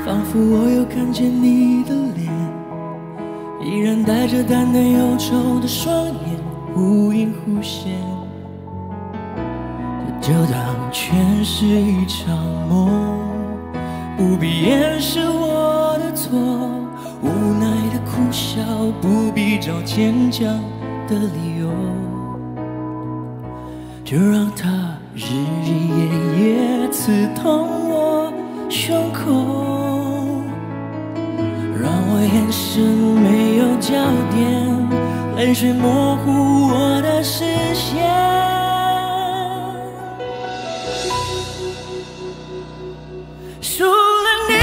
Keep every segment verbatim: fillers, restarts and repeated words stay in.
仿佛我又看见你的脸，依然带着淡淡忧愁的双眼，忽隐忽现。这就当全是一场梦，不必掩饰我的错，无奈的苦笑，不必找坚强的理由，就让它日日夜夜刺痛我胸口，让我眼神没有焦点，泪水模糊我的视线。除了你，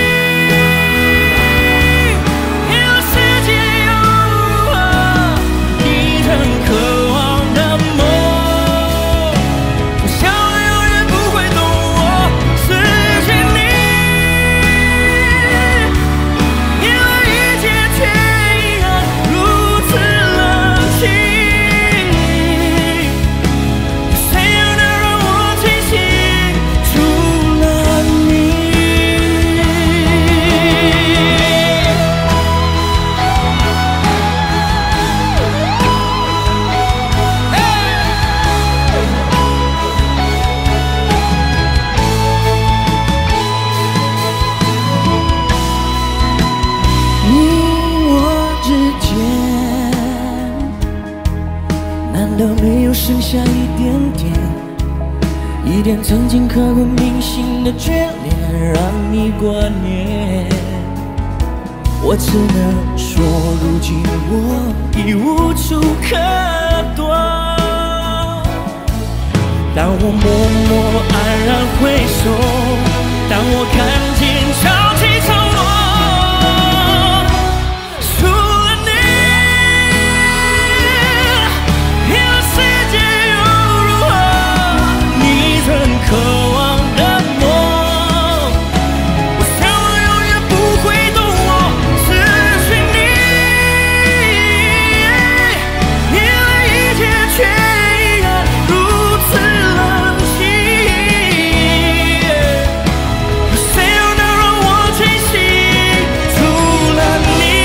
别的世界又如何？你曾渴望的梦，我想我永远不会懂我失去你，因为一切却依然如此冷清。谁又能让我清醒？除了你。难道没有剩下一点点，一点曾经刻骨铭心的眷恋，让你挂念？我只能说，如今我已无处可躲。当我默默黯然回首，当我看见潮起潮落。渴望的梦，我想我永远不会懂我失去你，因为一切却依然如此冷清。谁又能让我清醒？除了你。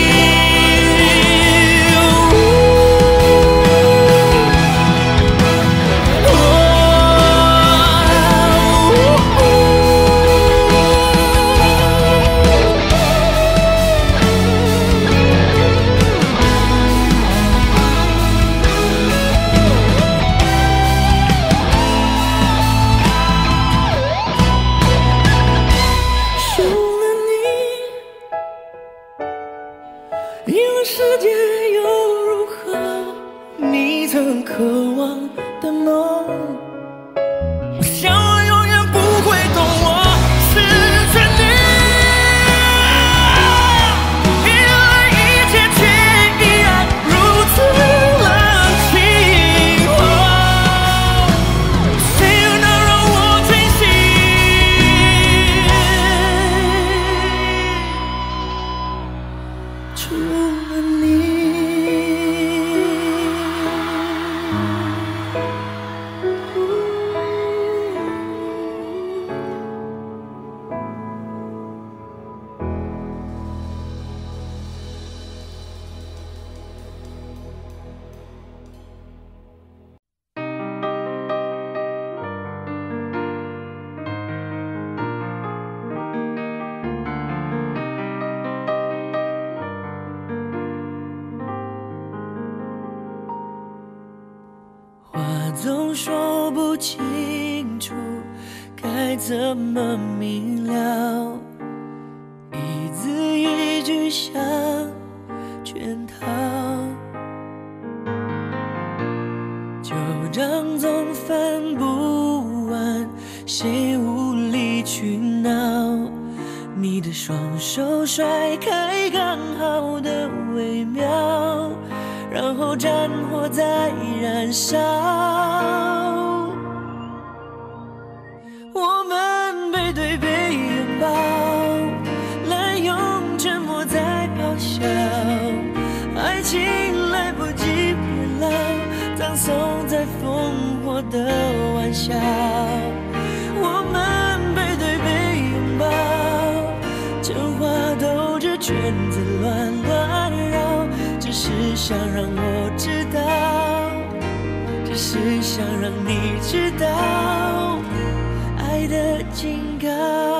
因为世界又如何？你曾渴望的梦，我想我永远不会懂我失去你，因为一切却依然如此冷清。哦，谁又能让我清醒？除了你。总说不清楚该怎么明了，一字一句像圈套，旧账总翻不完，谁无理取闹？你的双手甩开刚好的微妙，然后战火在燃烧，我们背对背拥抱，滥用沉默在咆哮，爱情来不及变老，葬送在烽火的玩笑，我们背对背拥抱， 圈子乱乱绕，只是想让我知道，只是想让你知道爱的警告。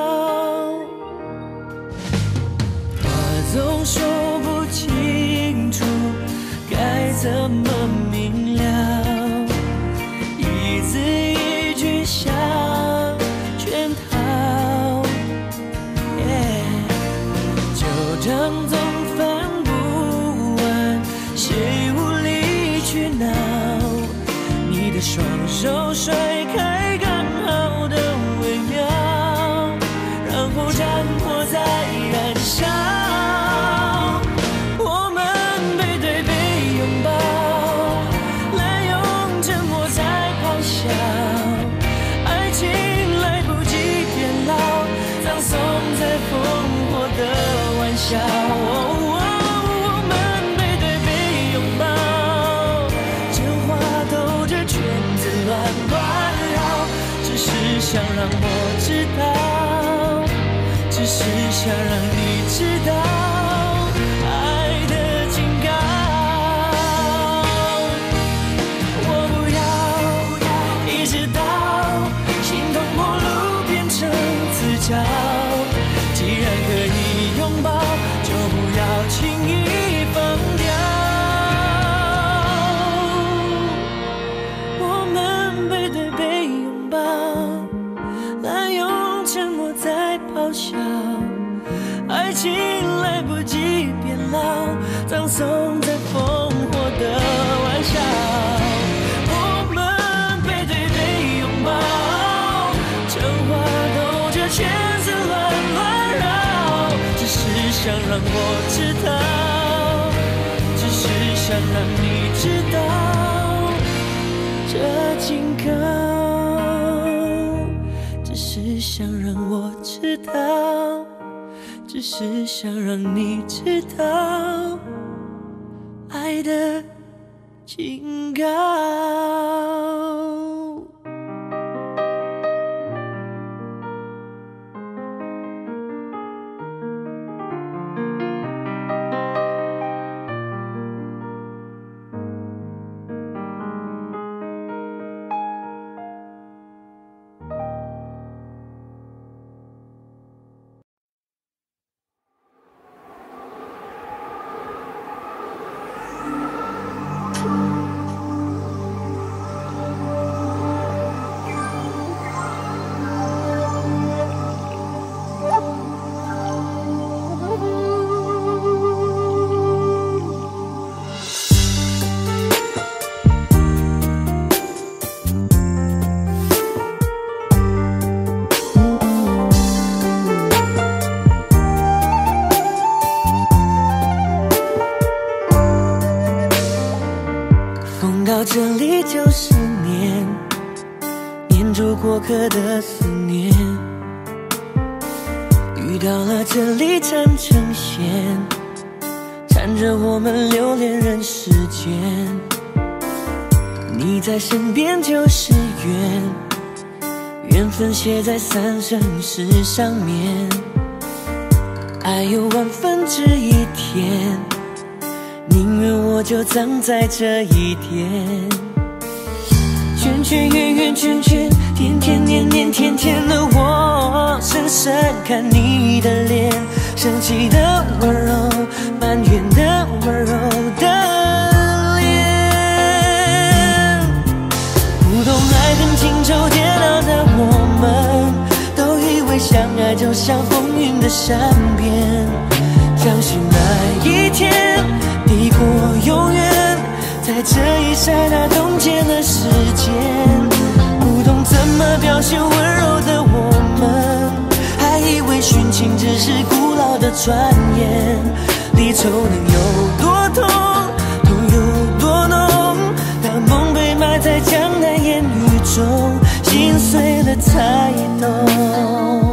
话总说不清楚，该怎么明了？一字一句像圈套， yeah, 旧账总翻不完，谁无理取闹？你的双手甩开刚好的微妙，然后战火在燃烧。我们背对背拥抱，滥用沉默在咆哮，爱情来不及变老，葬送在烽火的玩笑。我们背对背拥抱，真话兜着圈子乱乱绕，只是想让我知道，只是想让你知道爱的警告。我不要意识到心痛陌路变成自嘲，既然可以拥抱，就不要轻易放掉。我们背对背拥抱，滥用沉默在咆哮，爱情来不及变老，葬送在烽火的玩笑。我们背对背拥抱，真话兜着圈子乱乱绕，只是想让我知道，只是想让你知道这警告，只是想让我知道，只是想让你知道爱的警告。到这里就是念，念住过客的思念，遇到了这里缠成线，缠着我们留恋人世间。你在身边就是缘，缘分写在三生石上面，爱有万分之一甜，宁愿我就葬在这一天。圈圈圆圆圈圈，天天年年天天的我，深深看你的脸，生气的温柔，埋怨的温柔的脸。不懂爱恨情仇跌倒的我们，都以为相爱就像风云的善变，相信那一天抵过永远，在这一刹那冻结了时间。不懂怎么表现温柔的我们，还以为殉情只是古老的传言。离愁能有多痛，痛有多浓，当梦被埋在江南烟雨中，心碎了才懂。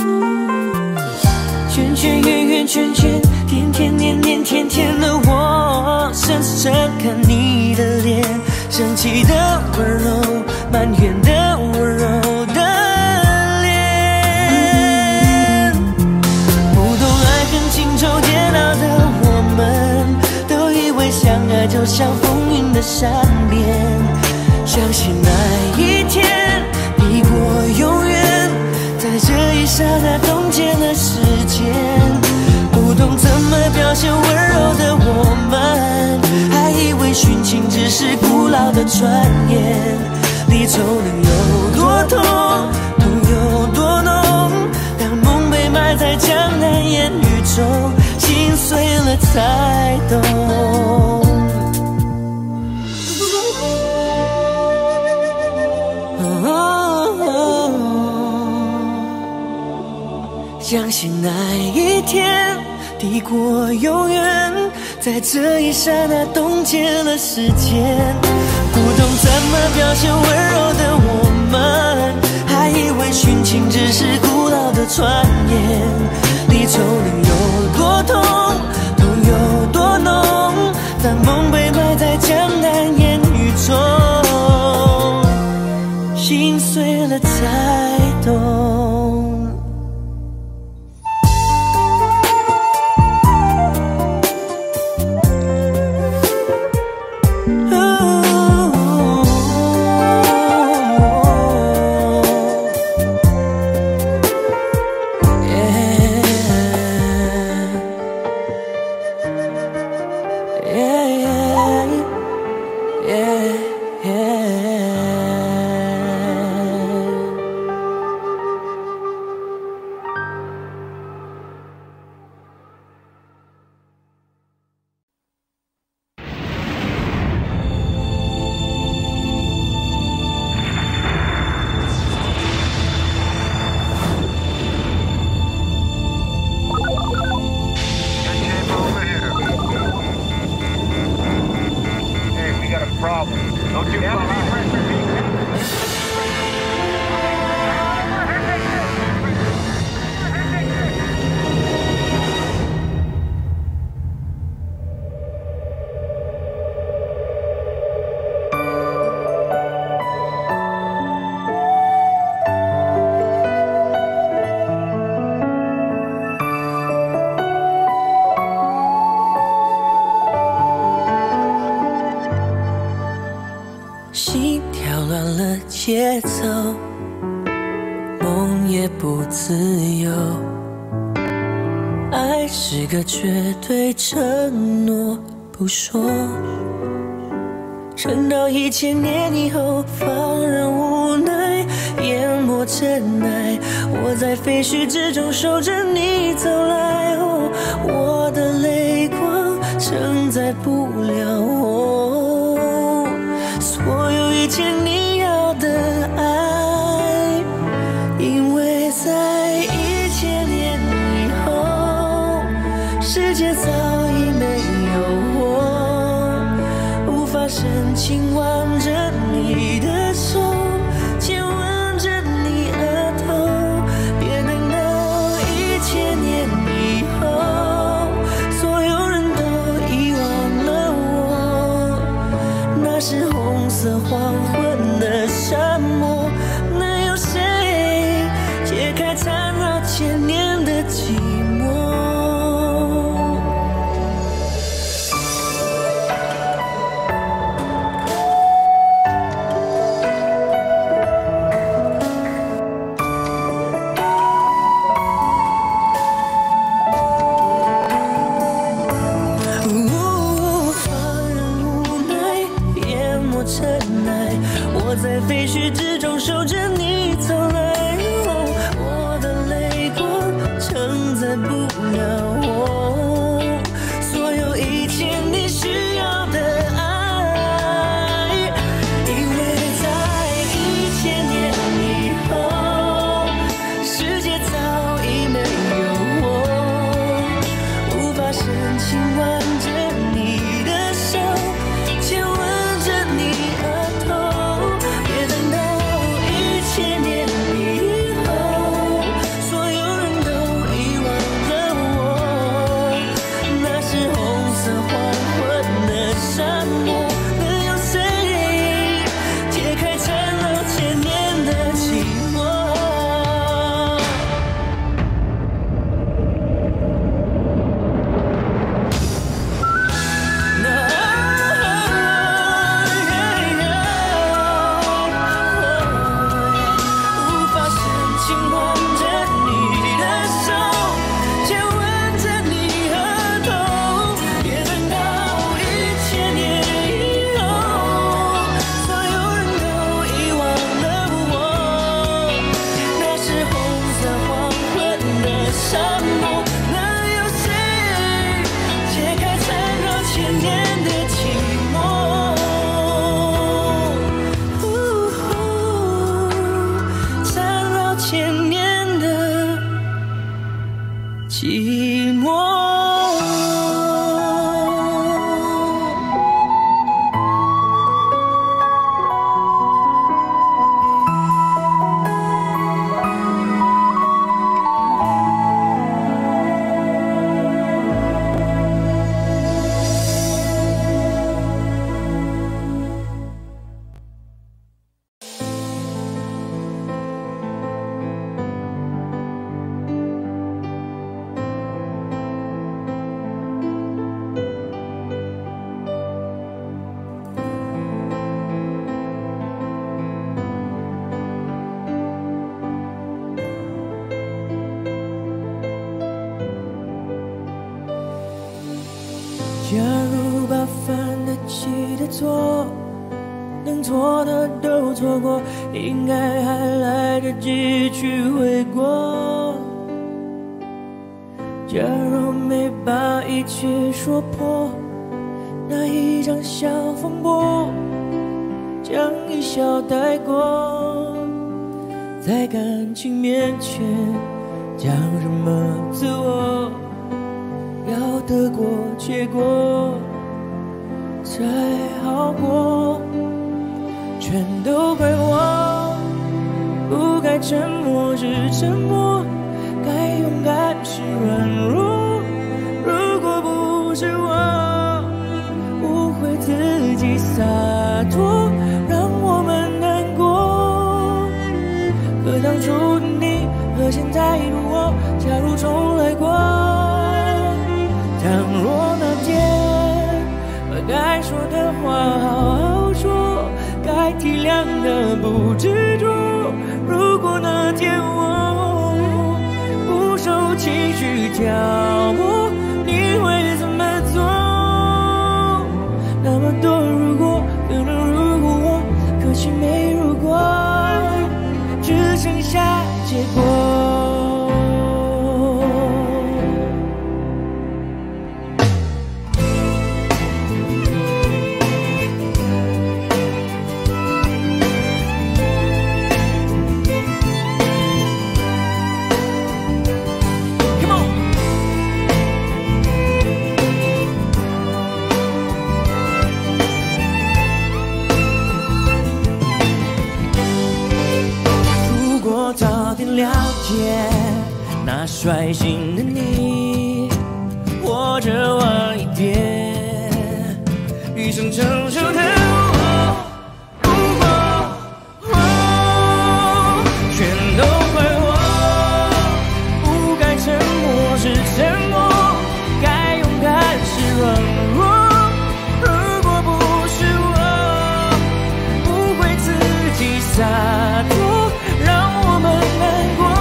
圈圈圆圆圈圈，甜甜黏黏甜甜的我，深深看你的脸，生气的温柔，埋怨的温柔的脸。不懂爱恨情仇煎熬的我们，都以为相爱就像风云的善变，相信那一天抵过永远，在这一刹那冻结了时间。不懂怎么表现温柔的我们，还以为殉情只是古老的传言。离愁能有多痛，痛有多浓，当梦被埋在江南烟雨中，心碎了才懂。相信那一天抵过永远，在这一刹那冻结了时间。不懂怎么表现温柔的我们，还以为殉情只是古老的传言。离愁能有多痛，痛有多浓，当梦被埋在江南烟雨中，心碎了才懂。心跳乱了节奏，梦也不自由。爱是个绝对承诺，不说。撑到一千年以后，放任无奈，淹没尘埃。我在废墟之中守着你走来，哦，我的泪光承载不了我所有一切你要的爱，因为在一千年以后，世界早已没有我，无法深情挽着你的手，亲吻着你额头，别等到一千年以后，所有人都遗忘了我，那是红色黄昏的沙漠，能有谁解开缠绕千年的寂寞？我在废墟之中守着你走来，哦，我的泪光承载不了我所有一切你需要的爱，因为在一千年以后，世界早已没有我，无法深情挽着你的手，亲吻着你额头，别等到一千年以错的都错过，应该还来得及去悔过。假如没把一切说破，那一场小风波，将一笑带过。在感情面前，讲什么自我，要得过且过才好过。全都怪我，不该沉默是沉默，该勇敢是软弱。如果不是我误会自己洒脱，让我们难过。可当初的你和现在的我，假如重来过，倘若那天把该说的话好好说，该体谅的不执着。如果那天我不受情绪挑拨，你会怎么做？那么多如果，可能如果我，可惜没如果，只剩下结果。了解那率性的你，或者晚一点，余生成熟的我。如果、哦、全都怪我，不该沉默是沉默，该勇敢是软弱。如果不是我不会自己洒脱，让我们难过。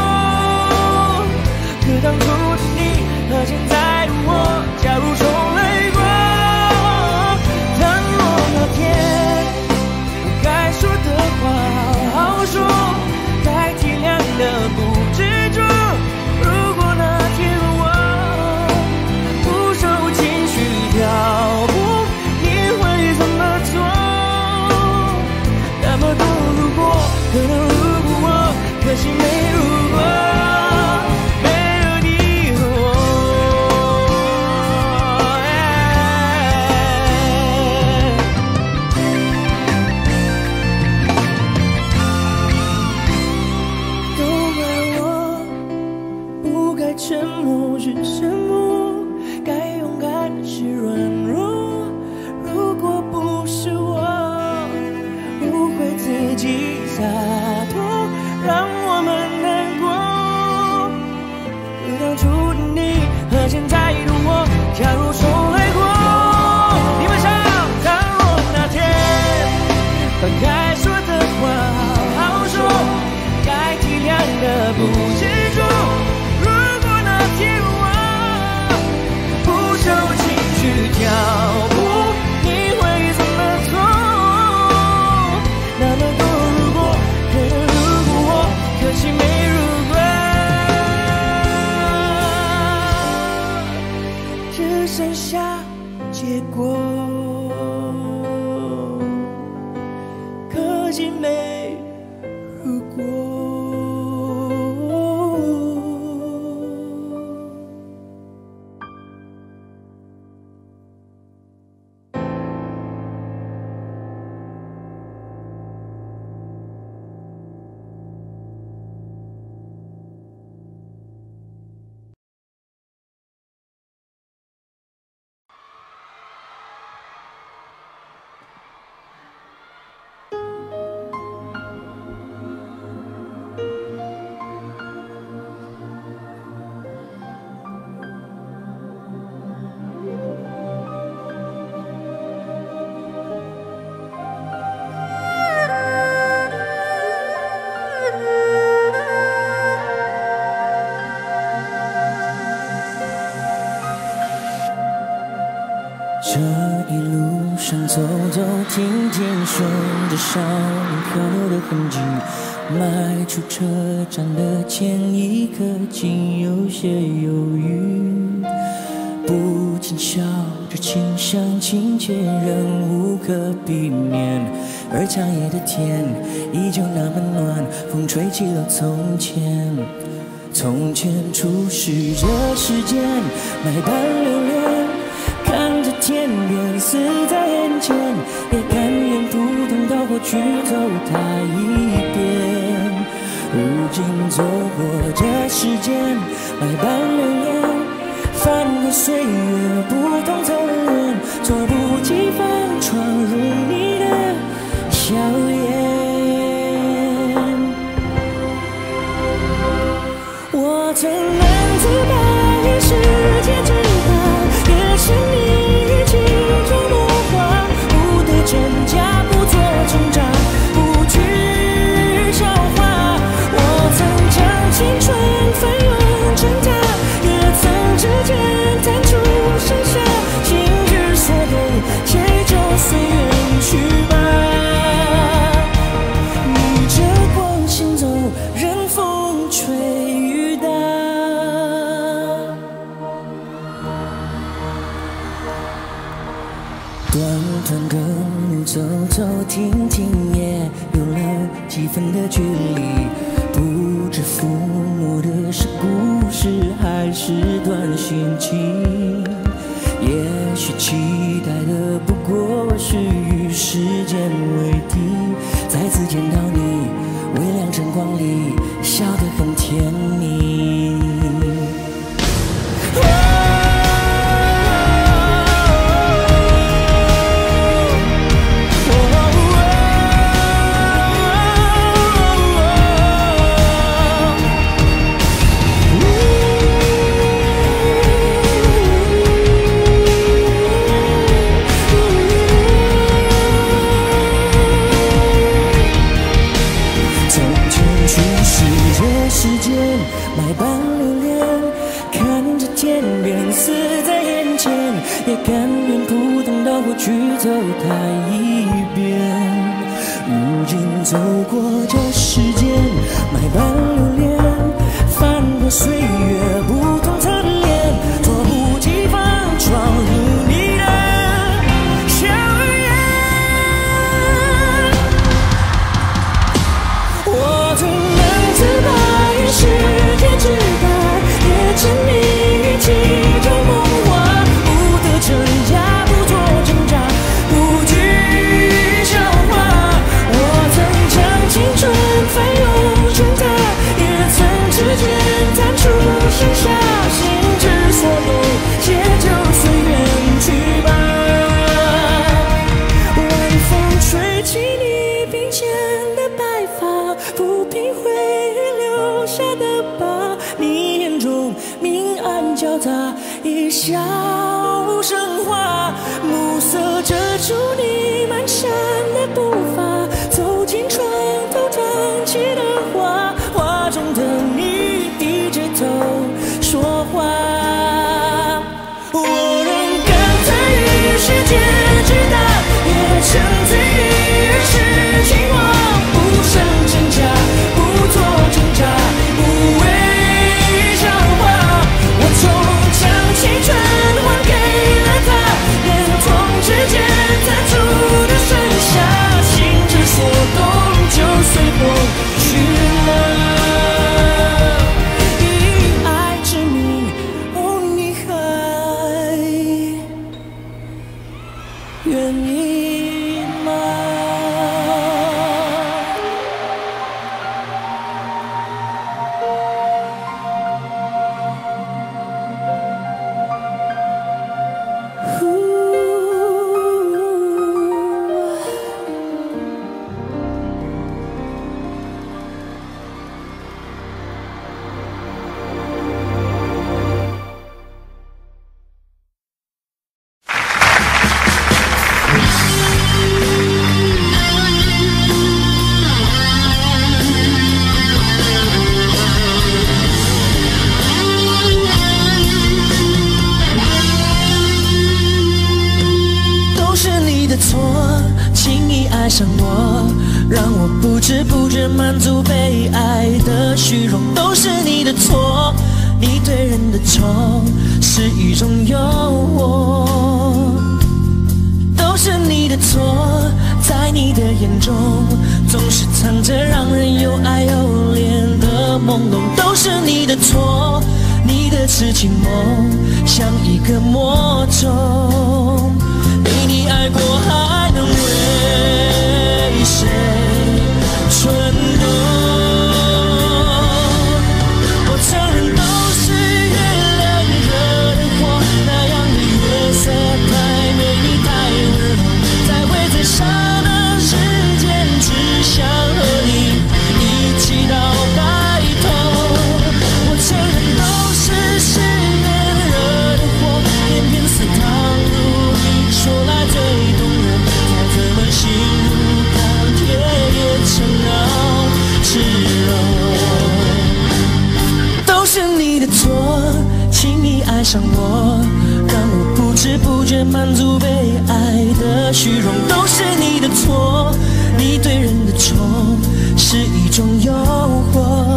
当初的你和现在的我，假如重来过，倘若那天该说的话好好说，该体谅的不执着。如果那天我不受情绪挑拨，你会怎么做？那么多如果，可能如果我，可惜没如果。都怪我。 听听顺着上漂流的痕迹，迈出车站的前一刻，竟有些犹豫。不禁笑着，清香亲切，仍无可避免。而长夜的天依旧那么暖，风吹起了从前。从前初识这世间，百般流连，看着天边死在眼前，也甘愿扑通到过去走它一遍。如今走过这世间，百般流连，翻过岁月不同侧脸，猝不及防闯入你的笑颜。我曾难自拔，也世界之大，也是你语气中落花，不得真假，不做挣扎，不惧笑话。我曾将青春翻涌成她，也曾指尖弹出盛夏，心之所动，且就随缘去吧。逆着光行走，任风吹雨打。短短的路走走停停，也有了几分的距离。不知抚摸的是故事，还是段心情？也许期待的不过是与时间为敌，再次见到你，微亮晨光里，笑得很甜蜜。世间百般流连，看着天边死在眼前，也甘愿扑通到过去走它一遍。如今走过这世间，百般流连，翻过岁月不同侧脸，猝不及防闯入你的笑颜。我曾难自拔，世界之大，也沉迷于其中梦话，不得真假，不做挣扎，不惧笑话。我曾将青春翻涌成她，也曾指尖弹出盛夏，心之所动，且就随缘去吧。晚风吹起你鬓间的白发，抚平回忆留下的疤，你眼中明暗交杂，一笑生花，暮色遮住你蹒跚的步伐，走进床头放弃的花，画中的你低着头说话。我仍感叹于世界之大，也沉醉于儿时情话，不想真假，不做挣扎，不为笑话。我终将青春还给了他，连同指尖弹出的盛夏。 知不觉满足被爱的虚荣，都是你的错。你对人的宠是一种诱惑，都是你的错。在你的眼中，总是藏着让人又爱又怜的朦胧，都是你的错。你的痴情梦像一个魔咒，被你爱过还能为谁蠢动？我承认都是月亮惹的祸，那样的月色太美丽太温柔，才会在刹那时间只想和你一起到白头。我承认都是誓言惹的祸，偏偏似糖如蜜，说来最动人，再怎么心如钢铁也成了炙热。都是你的错，轻易爱上我，让我不知不觉满足被爱的虚荣，都是你的错。你对人的宠是一种诱惑，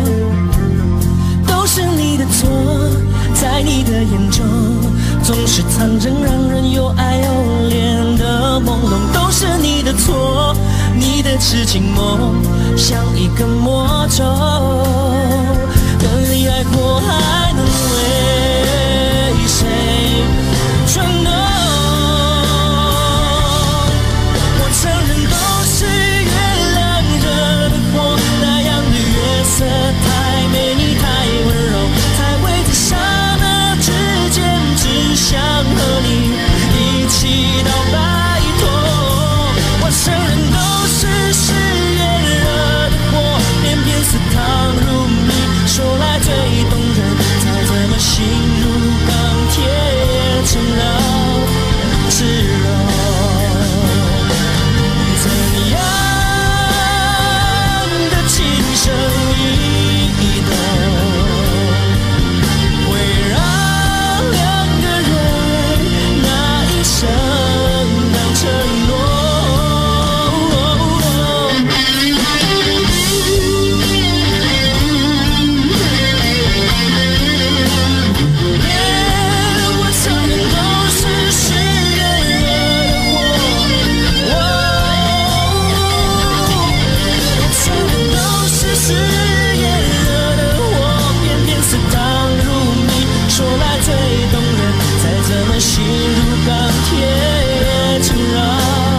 都是你的错。在你的眼中，总是藏着让人又爱又怜的朦胧，都是你的错。你的痴情梦像一个魔咒，跟你爱过还能为谁蠢动？我承认都是月亮惹的祸，那样的月色太美丽太温柔，才会在刹那之间只想和你一起到白头。我承认都是誓言惹的祸，偏偏似糖如蜜，说来最动人，再怎么心如钢铁也成了炙热。怎样的情深意动，会让两个人那一生当承诺？心如钢铁也成了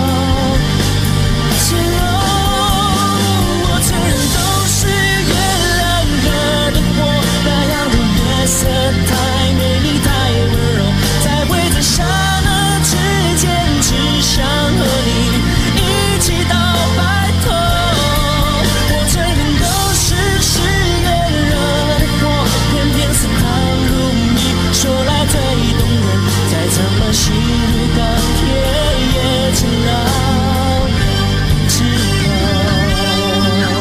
炙热。我承认都是月亮惹的祸，那样的月色太美丽太温柔，才会在刹那之间只想和你一起到白头。我承认都是誓言惹的祸，偏偏似糖如蜜，说来最动人，再怎么心如钢铁也成了炙热。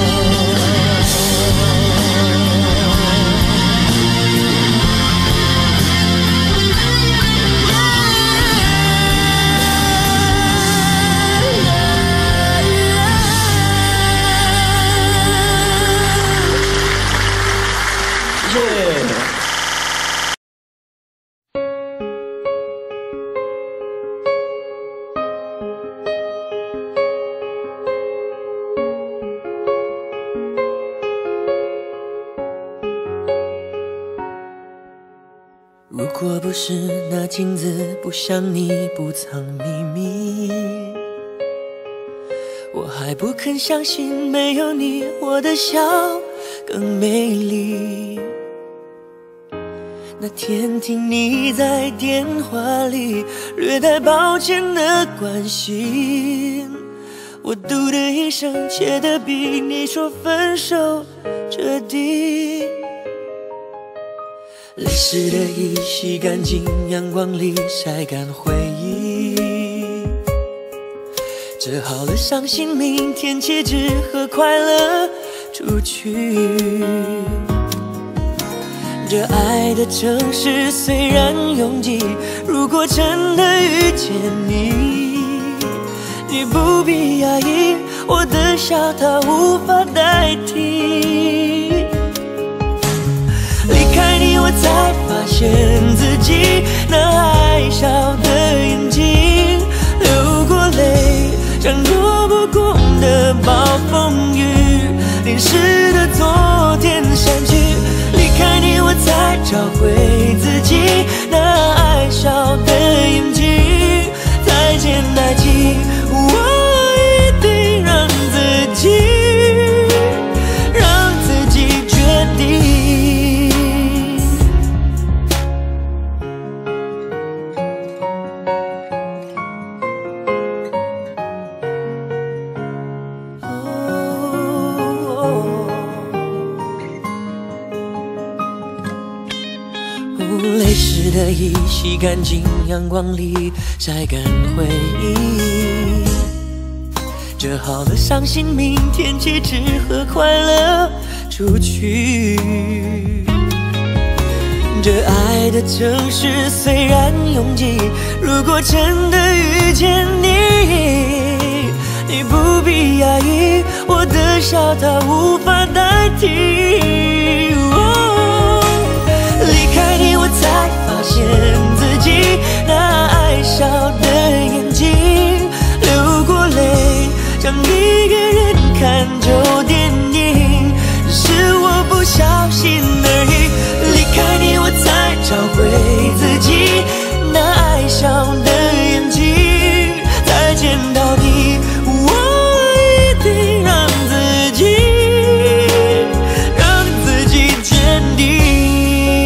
如果不是那镜子不像你不藏秘密，我还不肯相信没有你我的笑更美丽。那天听你在电话里略带抱歉的关心，我嘟的一声，切得比你说分手彻底。泪湿的衣洗干净，阳光里晒干回忆，折好了伤心，明天起只和快乐出去。这爱的城市虽然拥挤，如果真的遇见你，你不必压抑， 我的笑它无法代替。离开你，我才发现自己那爱笑的眼睛，流过泪，像躲不过的暴风雨，淋湿的昨天散去。离开你，我才找回自己那爱笑的眼睛。再见爱情，我一定让自己，让自己决定。泪湿的衣洗干净，阳光里晒干回忆。折好了伤心，明天起只和快乐出去。这爱的城市虽然拥挤，如果真的遇见你，你不必压抑，我的笑它无法代替。哦，离开你，我才发现自己那爱笑的眼睛，流过泪，像一个人看旧电影，只是我不小心而已。离开你，我才找回自己那爱笑的眼睛。再见到底，我一定让自己，让自己坚定。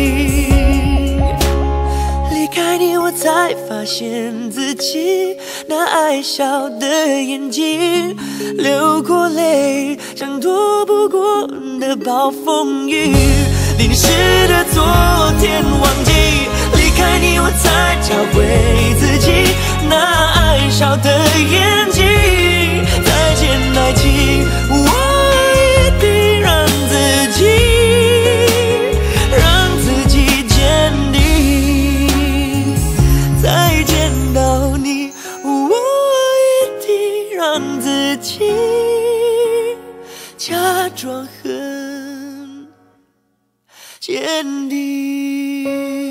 离开你，我才发现自己那爱笑的眼睛，流过泪，像躲不过的暴风雨，淋湿的昨天忘记。离开你，我才找回自己那爱笑的眼睛。再见爱情，我一定让自己，让自己坚定。再见到你，我一定让自己假装很坚定。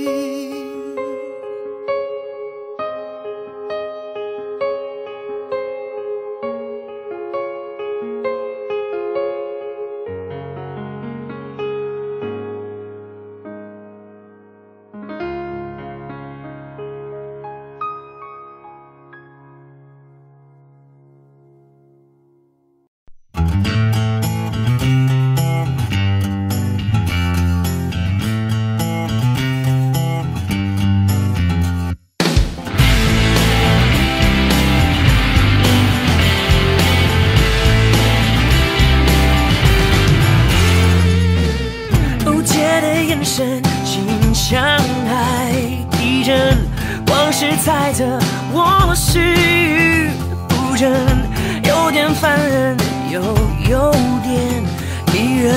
心像海地震，光是猜测我是不真，有点烦人，又有点迷人。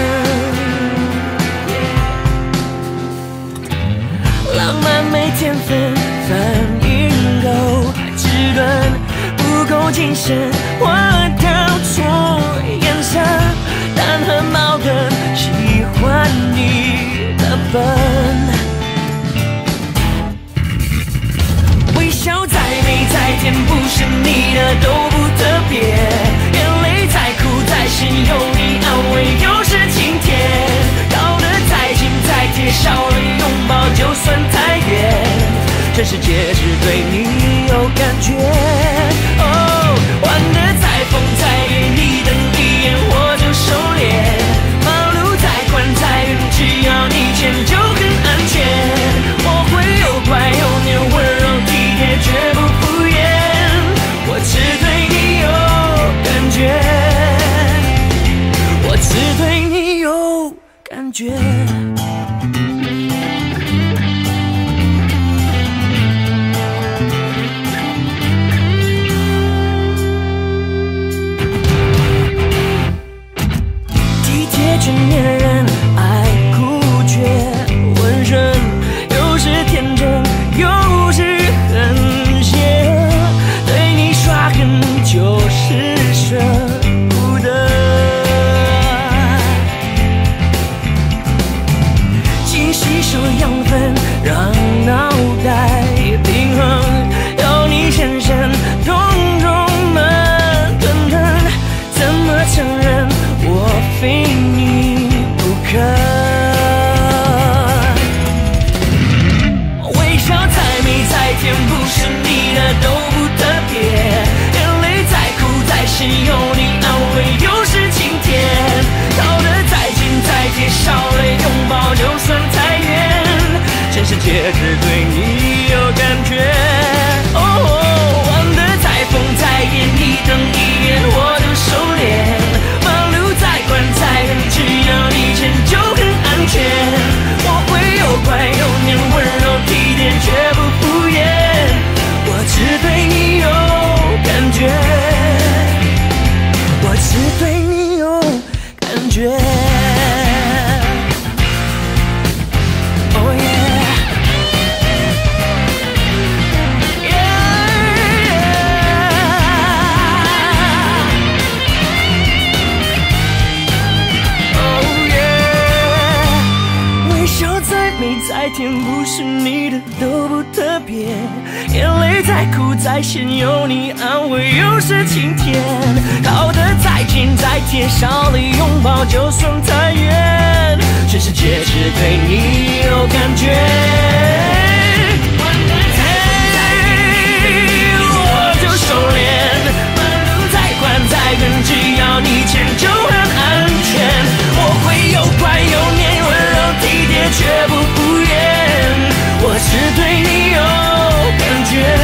浪漫没天分，反应够迟钝，不够谨慎，我挑错颜色，但很矛盾，喜欢你的笨。微笑再美再甜，不是你的都不特别，眼泪再苦再咸，有你安慰又是晴天。靠得再近再贴，少了拥抱就算太远，全世界只对你有感觉。哦，玩得再疯再野，你瞪一眼我就收敛，马路再宽再远，只要你牵就很安全。我会又乖又黏，温柔体贴绝不敷衍，我只对你有感觉，我只对你有感觉。成年人爱酷倔温顺，又是天真又是很闲，对你耍狠就是白天不是你的都不特别，眼泪再苦再咸，有你安慰又是晴天。靠得再近再贴，少了拥抱就算太远，全世界只对你有感觉。我就收敛，路再宽再远，只要你牵就很安全。我会有乖有黏，温柔体贴却不敷衍。我是对你有感觉，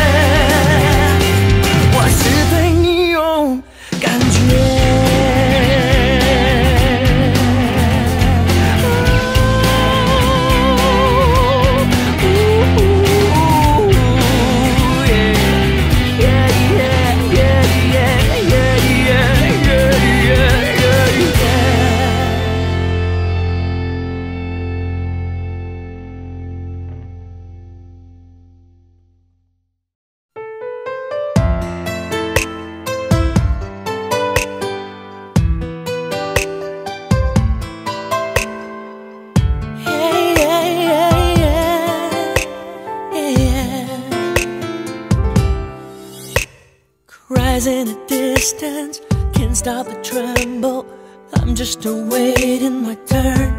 我是对你有感觉。In the distance, can't stop the tremble. I'm just awaiting my turn.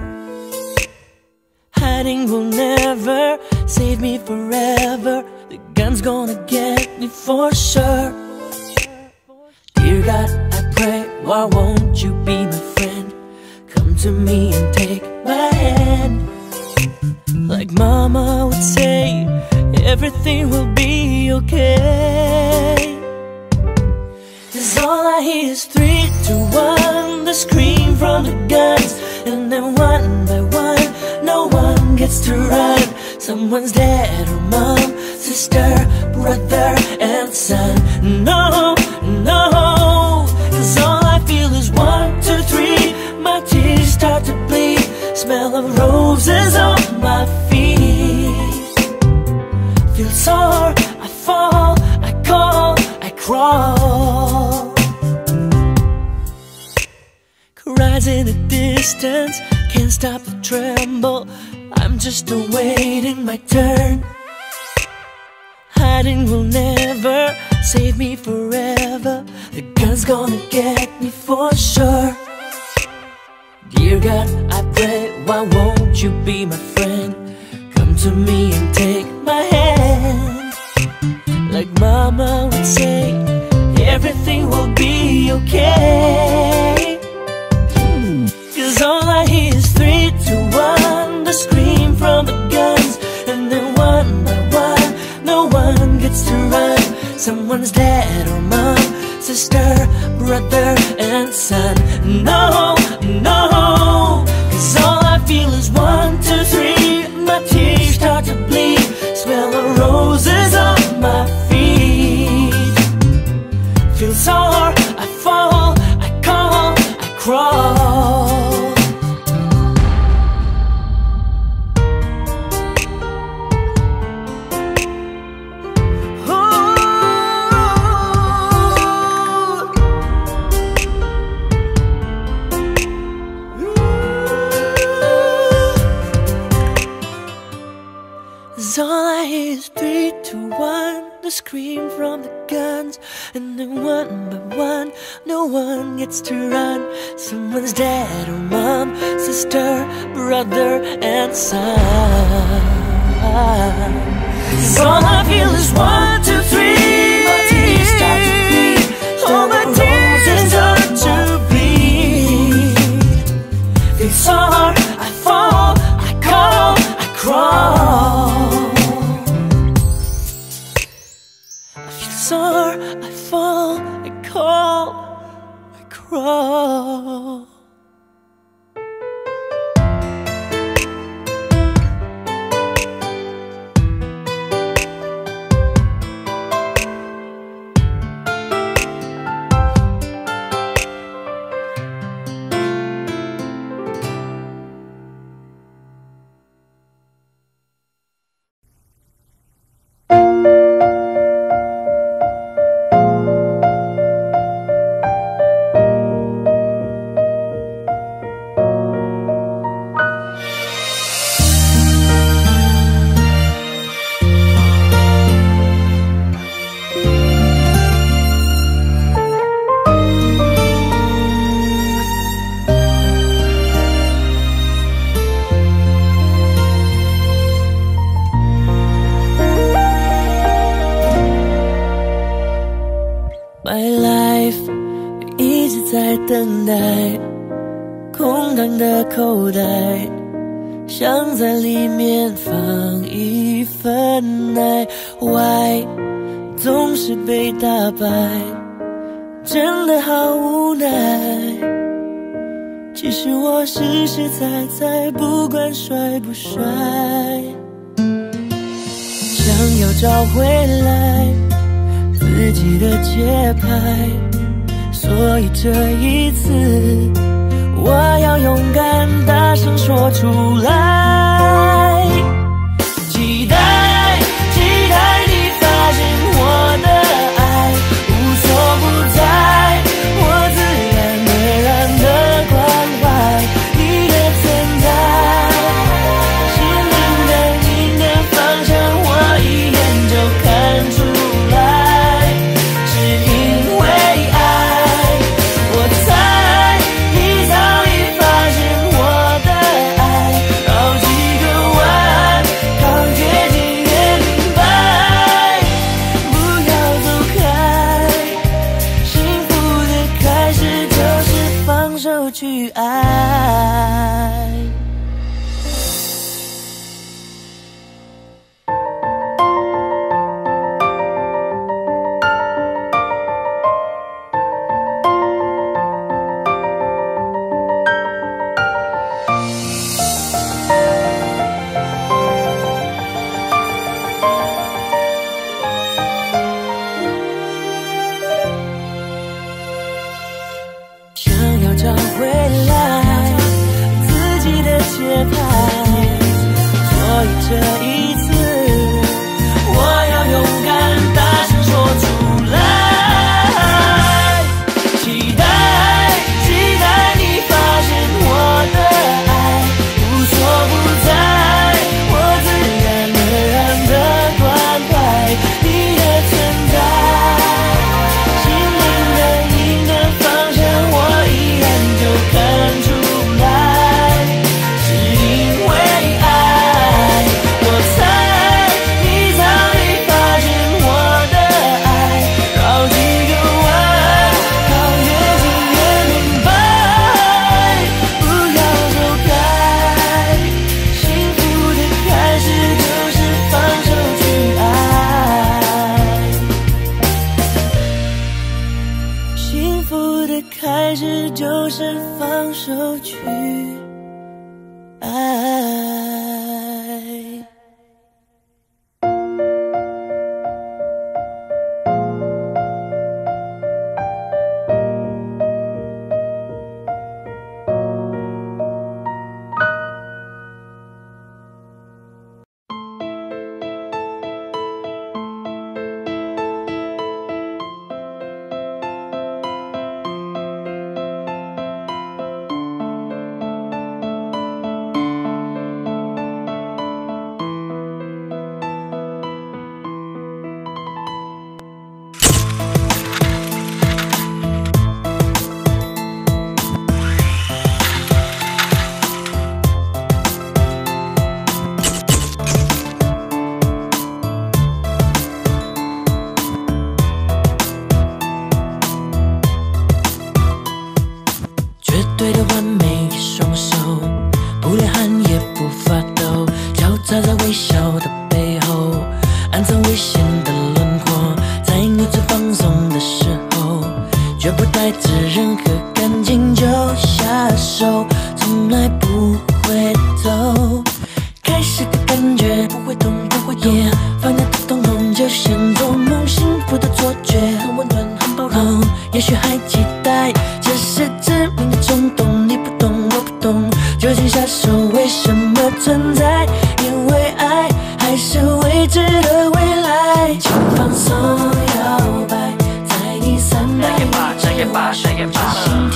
Hiding will never save me forever. The gun's gonna get me for sure. Dear God, I pray, why won't you be my friend? Come to me and take my hand. Like Mama would say, everything will be okay. 'Cause all I hear is three, two, one, the scream from the guns. And then one by one, no one gets to run. Someone's dead or mom, sister, brother and son. No, no, 'cause all I feel is one, two, three. My tears start to bleed. Smell of roses on my feet. Feel sore, I fall, I call, I crawl. Cries in the distance, can't stop the tremble. I'm just awaiting my turn. Hiding will never save me forever. The gun's gonna get me for sure. Dear God, I pray, why won't you be my friend? Come to me and take my hand. Like Mama would say, everything will be okay. 'Cause all I hear is three, two, one, the scream from the guns. And then one by one, no one gets to run. Someone's dead or mom, sister, brother and son. No, no, 'cause all I feel is one, two, three. My tears start to bleed. Smell the roses on my feet. Feel sore, I fall, I call, I crawl. All I hear is three, two, one, the scream from the guns. And then one by one, no one gets to run. Someone's dead or mom, sister, brother and son. 'Cause all I feel is one, two, three. My tears start to bleed. All my tears start to bleed. Feel sore, I fall, I call, I crawl. Sore, I fall, I call, I crawl. 空荡的口袋，想在里面放一份爱。Why 总是被打败，真的好无奈。其实我实实在在，不管帅不帅，想要找回来自己的节拍。所以这一次我要勇敢大声说出来，期待期待你发现我的爱无所不在，我自然而然的关怀你的存在，心灵感应的方向我一眼就看出来，是因为爱，我猜你早已发现我的爱，绕几个弯，靠越近越明白，不要走开，幸福的开始就是放手去爱。想要找回来自己的节拍，所以这一次我要勇敢大声说出来，期待期待你发现我的爱无所不在，我自然而然的关怀你的存在，心灵感应的方向我一眼就看出来，是因为爱，我猜你早已发现我的爱，绕几个弯，靠越近越明白，不要走开，幸福的开始就是放手去爱，幸福的开始就是放手去爱。绝对的完美双手，不流汗也不发抖，交叉在微笑的背后，暗藏危险的轮廓，在你最放松的时候，绝不带着任何感情就下手，从来不会走，开始的感觉不会痛不会痛，放掉的痛痛就像做梦，幸福的错觉，很温暖很包容，也许还期待，这是致命的冲动，你不懂我不懂，究竟下手为什么存在？因为爱还是未知的未来，请放松摇摆，在你散发一直我心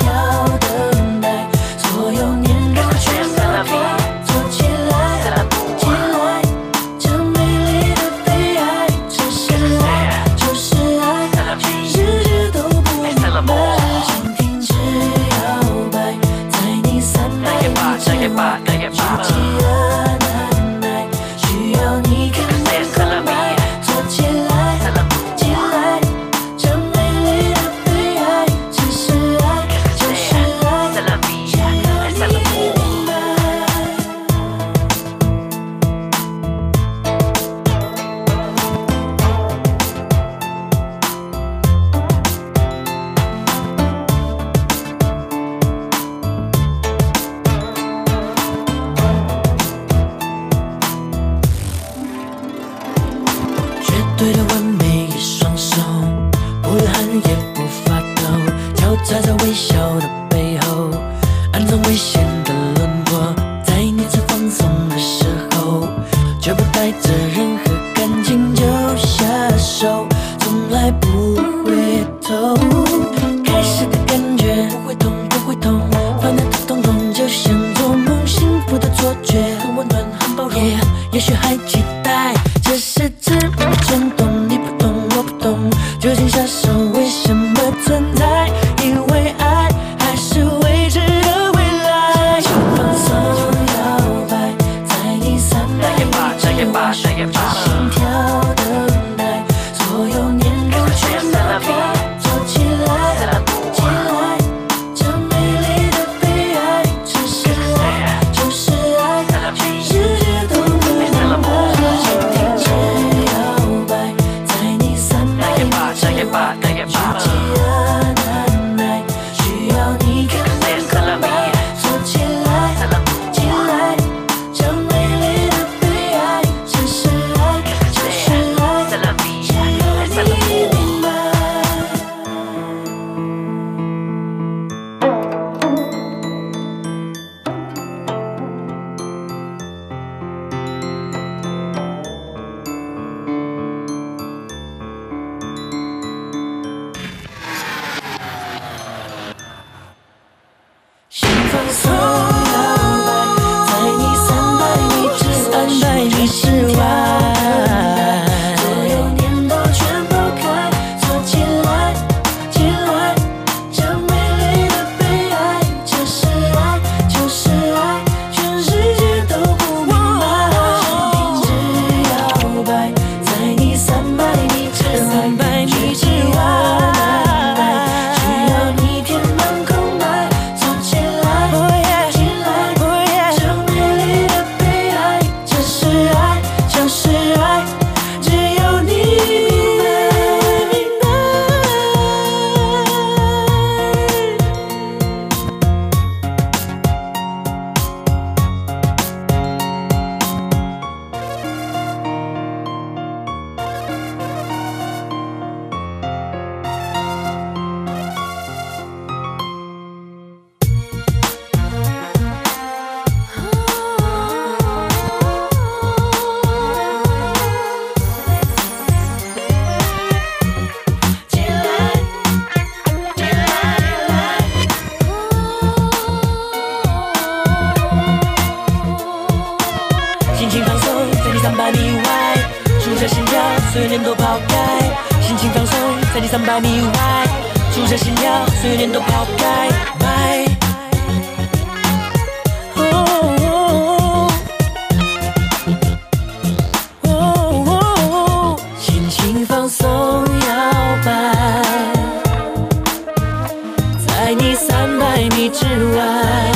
危险的轮廓，在你最放松的时候，绝不带着任何感情就下手，从来不回头。开始的感觉不会痛，不会痛，烦恼的痛痛就像做梦，幸福的错觉，很温暖，很包容。Yeah, 也许还期待，只是只不冲动，你不懂，我不懂，究竟下手为什么存在？因为爱还是未知的未来。请放松摇摆，在你三百米之外，数着心跳等待，所有念头全打开，做起来，起来，这美丽的悲哀，这是爱，就是爱，全世界都不明白。请停止摇摆，在你三百米之外，世界啊难耐，需要你看见空白，做起来，起来，这美丽的悲哀，这是爱，就是爱，只有你明白。心放松摇摆，在你三百米之外，三百米之外，所有念头全抛开，做起来，起来，这美丽的悲哀，这是爱，就是爱，全世界都不明白。请停止摇摆，在你三百米之外，三百米之外。需要你填满空白，做起来，起来，这美丽的悲哀，这是爱，就是爱，只有你明白。起来，起来，心情放松，在你三百米外，数着心跳，所有念头抛开。心情放松，在你三百米外，数着心跳，所有念头抛开。拜。哦哦哦，心情放松摇摆，在你三百米之外。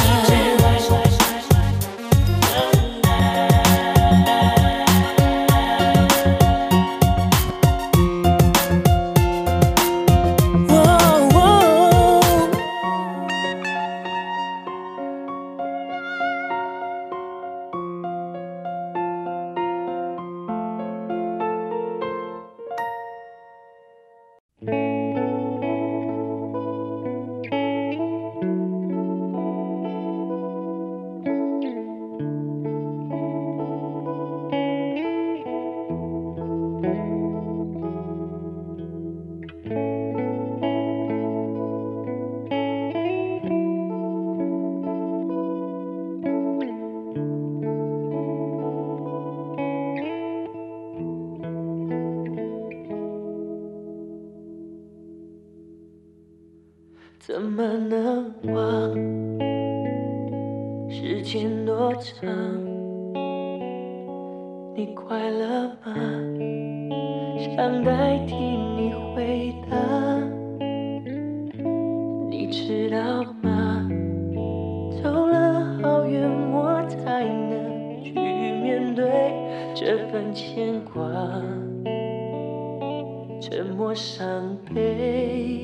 怎么能忘？时间多长？你快乐吗？想代替你回答。你知道吗？走了好远，我才能去面对这份牵挂，沉默伤悲。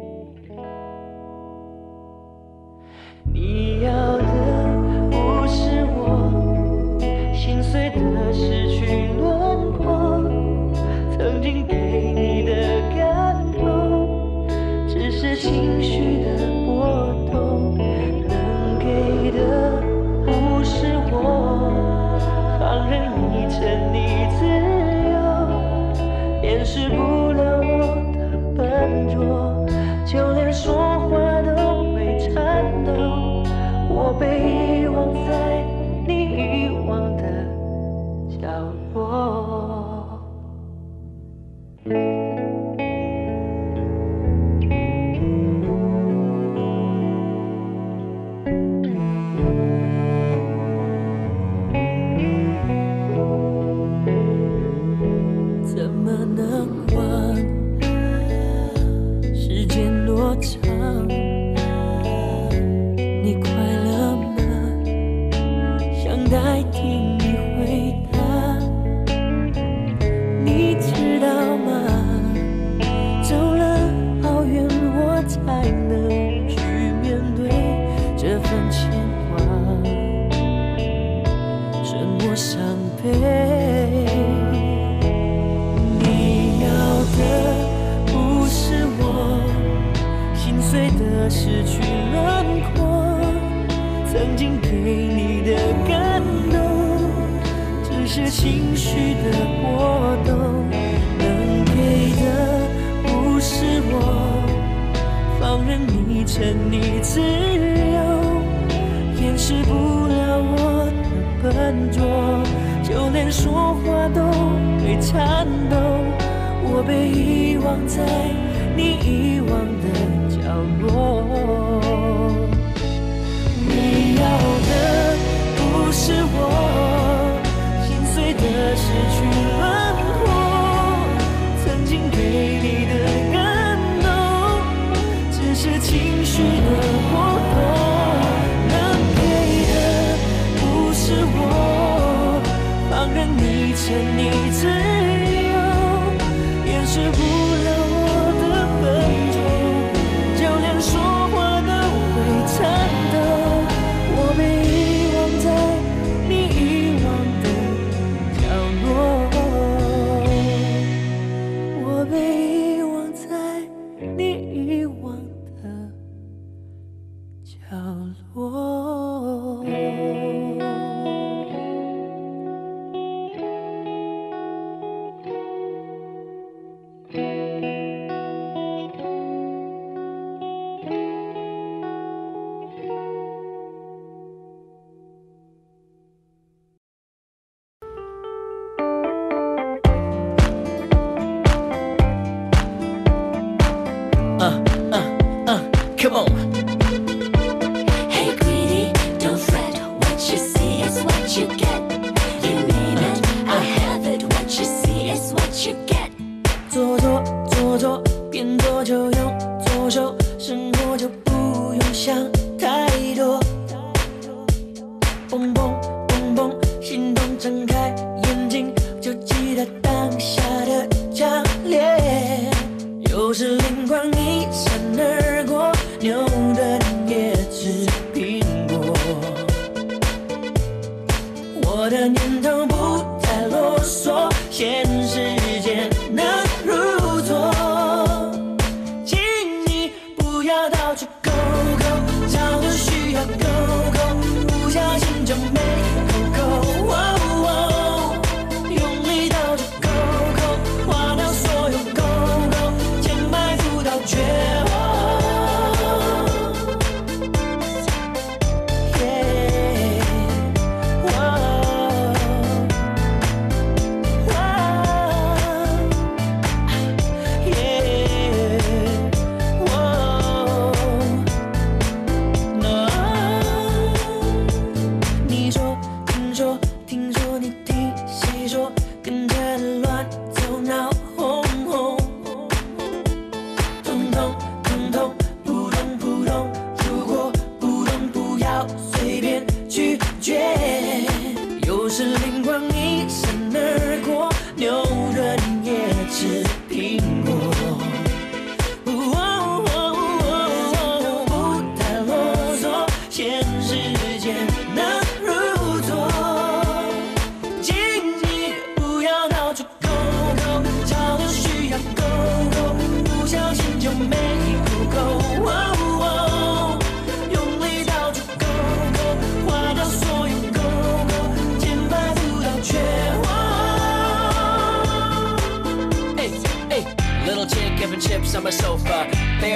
你要的不是我心碎的失去轮廓，曾经给你的感动，只是情绪的波动，能给识不了我的笨拙，就连说话都会颤抖。我被遗忘在你遗忘的角落。怎么能忘？时间多长？你快乐吗？想代替你回答。你知道吗？走了好远，我才能去面对这份牵挂，沉默伤悲。你要的不是我心碎的失去轮廓，曾经给你的感动，只是情绪的波动。能给的不是我放任你沉溺自由，掩饰不了我的笨拙，就连说话都会颤抖。我被遗忘在你遗忘的角落。你要的不是我心碎的失去轮廓，曾经给你的感动，只是情绪的波动。能给的不是我放任你沉溺自由，掩饰不了我的笨拙，就连说话都会颤抖。我被遗忘在你遗忘的角落，我被遗忘在你遗忘的角落。Uh, uh, uh, come on. Hey greedy, don't fret. What you see is what you get. You name it, I have it. What you see is what you get. 做做做做，边做就用左手，生活就不用想太多。蹦蹦蹦蹦，心动睁开眼睛，就记得当下的强烈。有时灵光一闪而过，牛顿也吃苹果。我的念头不再啰嗦，现实间能如昨。请你不要到处勾勾，找的需要勾勾，不小心就没勾勾。哦哦，用力到处勾勾，花掉所有勾勾，钱买不到绝望。Yeah, wow, wow, yeah, wow, no。你说，听说，听说你听谁说，跟着乱走闹哄哄，通通通通扑通扑通。如果不懂，不要随便拒绝。有时灵光一闪而过，牛顿也吃苹果。哦哦哦，不太啰嗦，现实间能如昨。请你不要到处勾勾，找的需要勾勾，不小心就没勾勾。哦哦，用力到处勾勾，花掉所有勾勾，钱买不到绝望。哎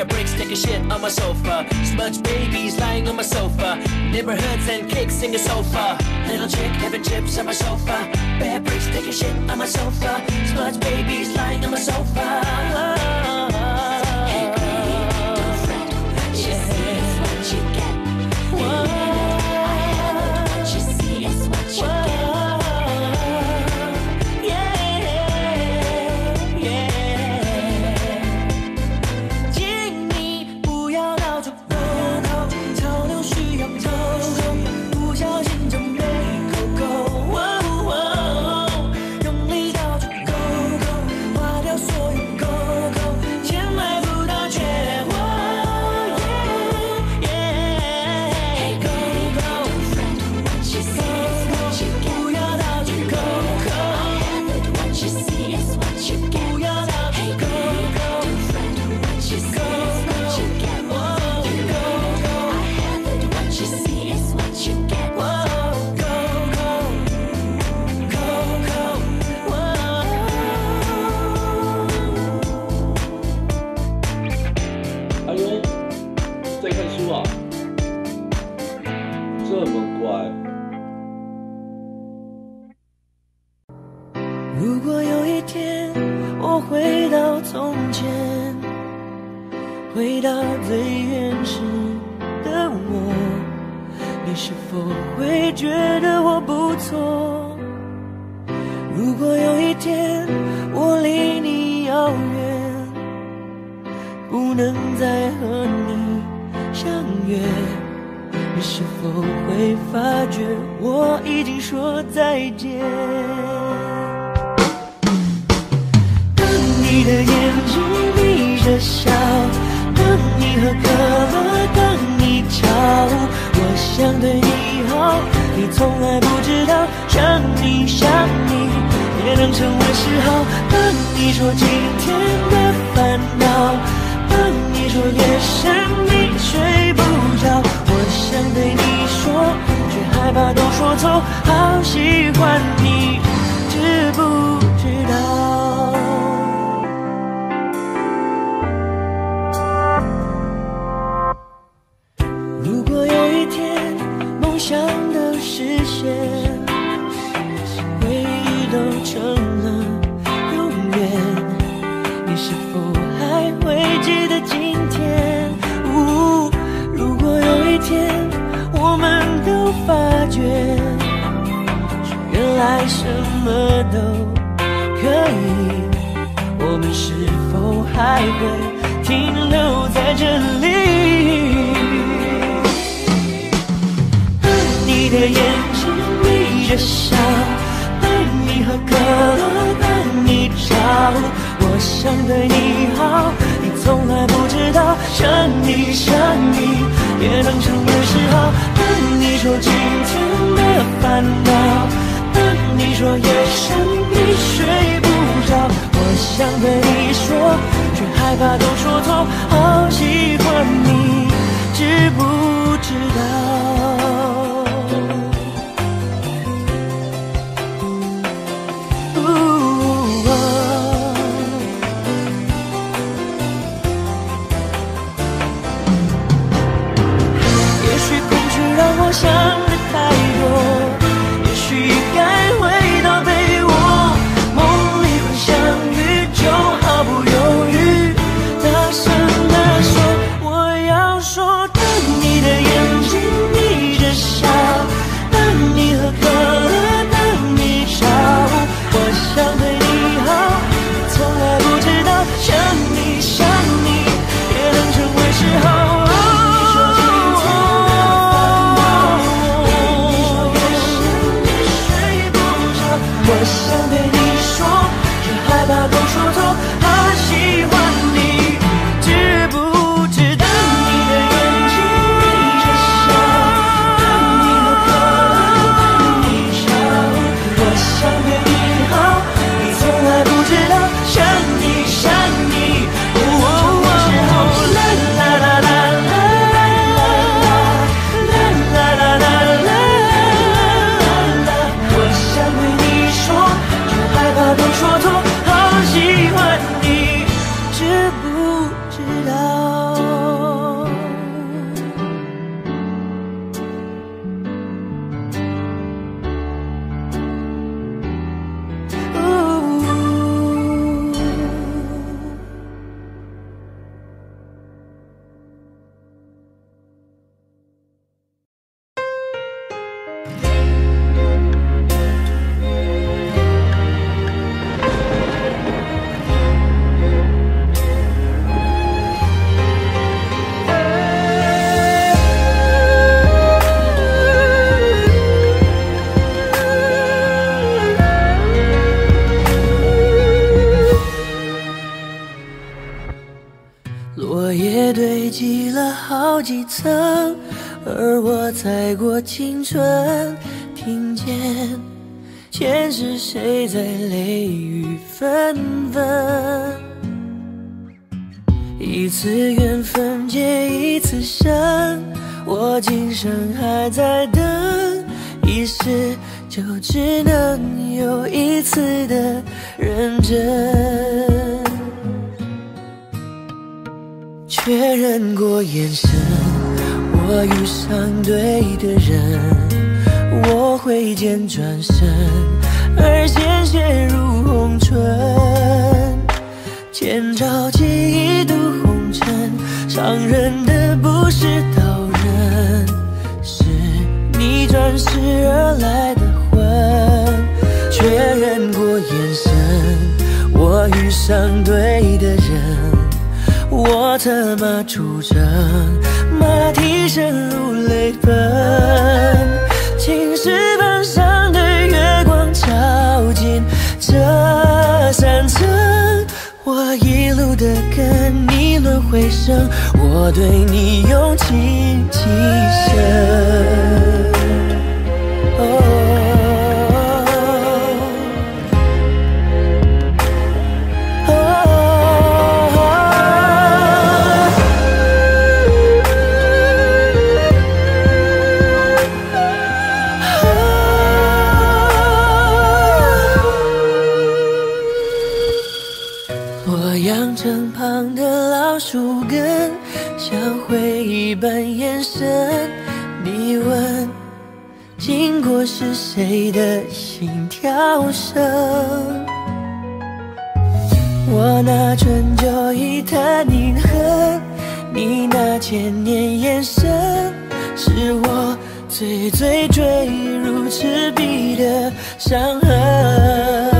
bear bricks, take a shit on my sofa. Smudge babies lying on my sofa. Neighborhoods and cakes in the sofa. Little chick having chips on my sofa. Bear bricks, take a shit on my sofa. Smudge babies lying on my sofa. Hey, baby, don't fret. What you see is what you get. You name it, I have it. What you see is what you get. 如果有一天我回到从前，回到最原始的我，你是否会觉得我不错？如果有一天我离你遥远，不能再和你相约，你是否会发觉我已经说再见？你的眼睛眯着笑，等你喝可乐，等你跳舞，我想对你好，你从来不知道，想你想你也能成为嗜好。等你说今天的烦恼，等你说夜深你睡不着，我想对你说，却害怕都说错，好喜欢你，知不知道？想的实现，回忆都成了永远，你是否还会记得今天？呜，如果有一天我们都发觉，原来什么都可以，我们是否还会停留在这里？你的眼睛眯着笑，等你喝可乐，等你跳舞，我想对你好，你从来不知道，想你想你也能成为嗜好。等你说今天的烦恼，等你说夜深你睡不着，我想对你说，却害怕都说错，好喜欢你，知不知道？想的太多，也许该回到被窝，梦里会相遇，就毫不犹豫大声地说，我要说，等你的眼睛眯青春，听见前世谁在泪雨纷纷。一次缘分结一次生，我今生还在等，一世就只能有一次的认真。确认过眼神，我遇上对的人，我挥剑转身，而鲜血如红唇。千朝记一度红尘，伤人的不是刀刃，是你转世而来的魂。确认过眼神，我遇上对的人，我策马出征，马蹄声如泪奔。青石板上的月光照进这山城，我一路的跟你轮回声，我对你用情极深。哦身旁的老树根，像回忆般延伸。你问，经过是谁的心跳声？我那春秋一叹凝恨，你那千年眼神，是我最最坠入赤壁的伤痕。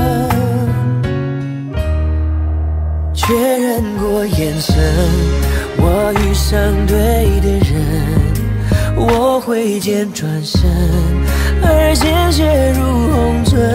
确认过眼神，我遇上对的人，我挥剑转身，而鲜血如红唇。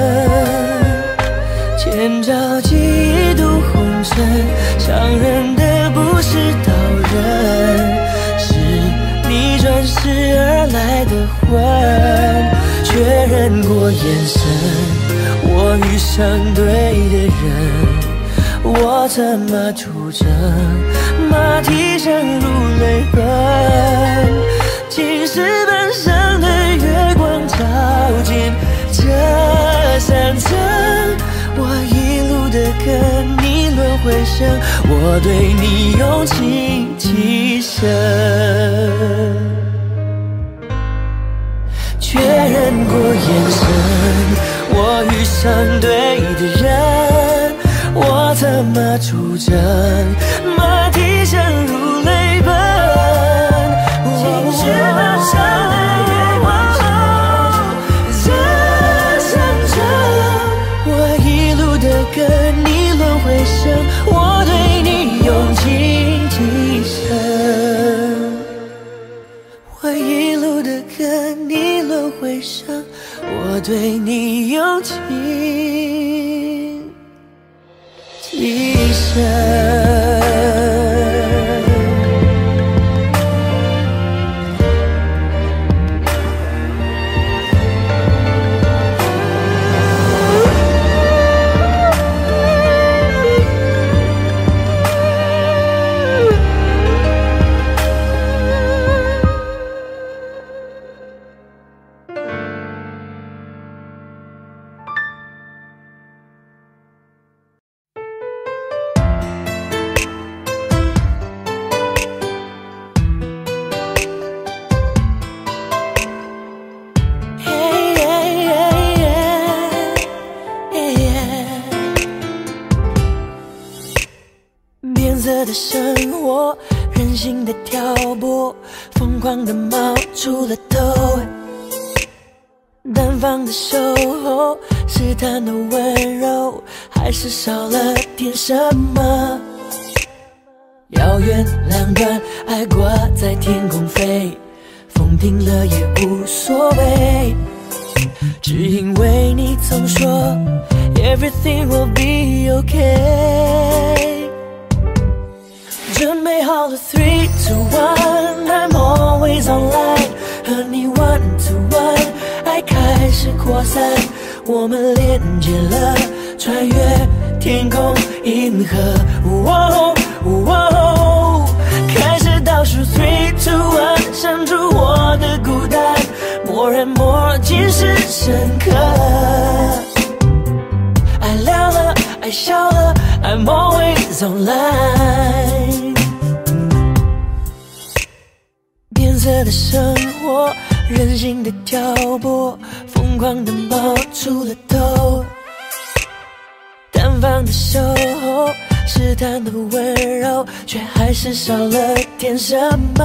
千朝记一度红尘，伤人的不是刀刃，是你转世而来的魂。确认过眼神，我遇上对的人，我策马出征，马蹄声如泪奔。青石板上的月光照进这山城，我一路的跟你轮回声，我对你用情极深。确认过眼神，我遇上对的人，我策马出征，马蹄声如泪奔。青石板上的月光照这山城，我一路的跟你轮回声，我对你用情极深。我一路的跟你轮回声，我对你用情一生。的生活，任性的挑拨，疯狂的冒出了头，单方的守候，试探的温柔，还是少了点什么？遥远两端，爱挂在天空飞，风停了也无所谓，只因为你总说 Everything will be okay。准备好了 three two one， I'm always online， 和你 one to one， 爱开始扩散，我们连接了，穿越天空银河。哦哦，开始倒数 three two one， 删除我的孤单，默然默尽是深刻。爱亮了，爱笑了 ，I'm always online。变色的生活，任性的挑拨，疯狂的冒出了头。单方的守候，试探的温柔，却还是少了点什么。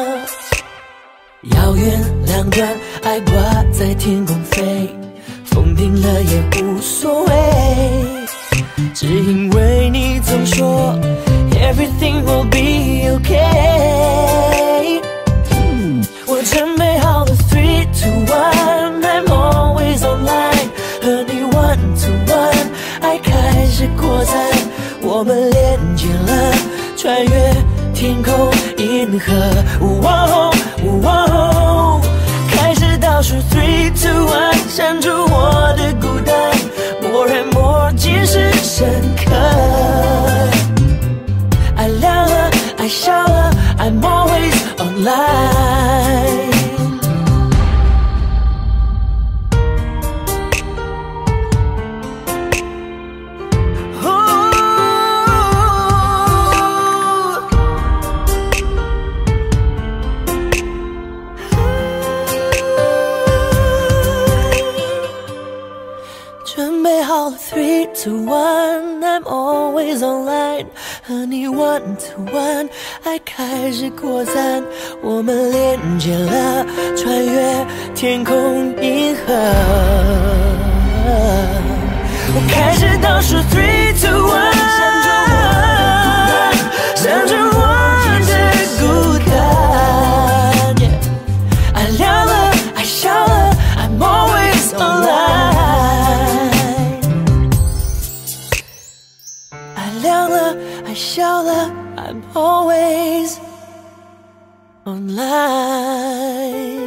遥远两端，爱挂在天空飞，风停了也无所谓，只因为你总说 Everything will be okay。 我准备好了 three two one， I'm always online， 和你 one to one， 爱开始扩散，我们连接了，穿越天空银河。哦哦，开始倒数 three two one， 删除我的孤单，默然默尽是深刻。爱亮了，爱笑了 ，I'm always online。three two one， I'm always online， 和你 one to one， 爱开始扩散，我们连接了，穿越天空银河。我开始倒数 three two one， 删除我的孤单， yeah， 爱亮了，爱笑了 ，I'm always online。亮了，爱笑了 ，I'm always online。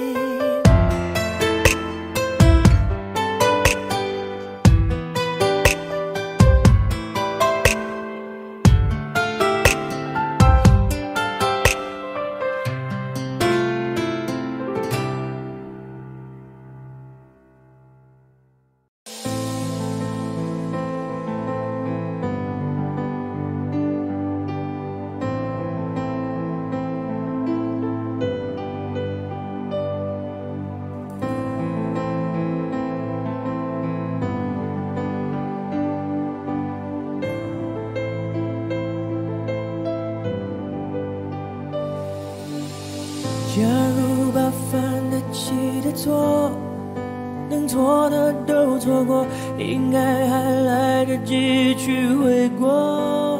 假如把犯得起的错，能错的都错过，应该还来得及去悔过。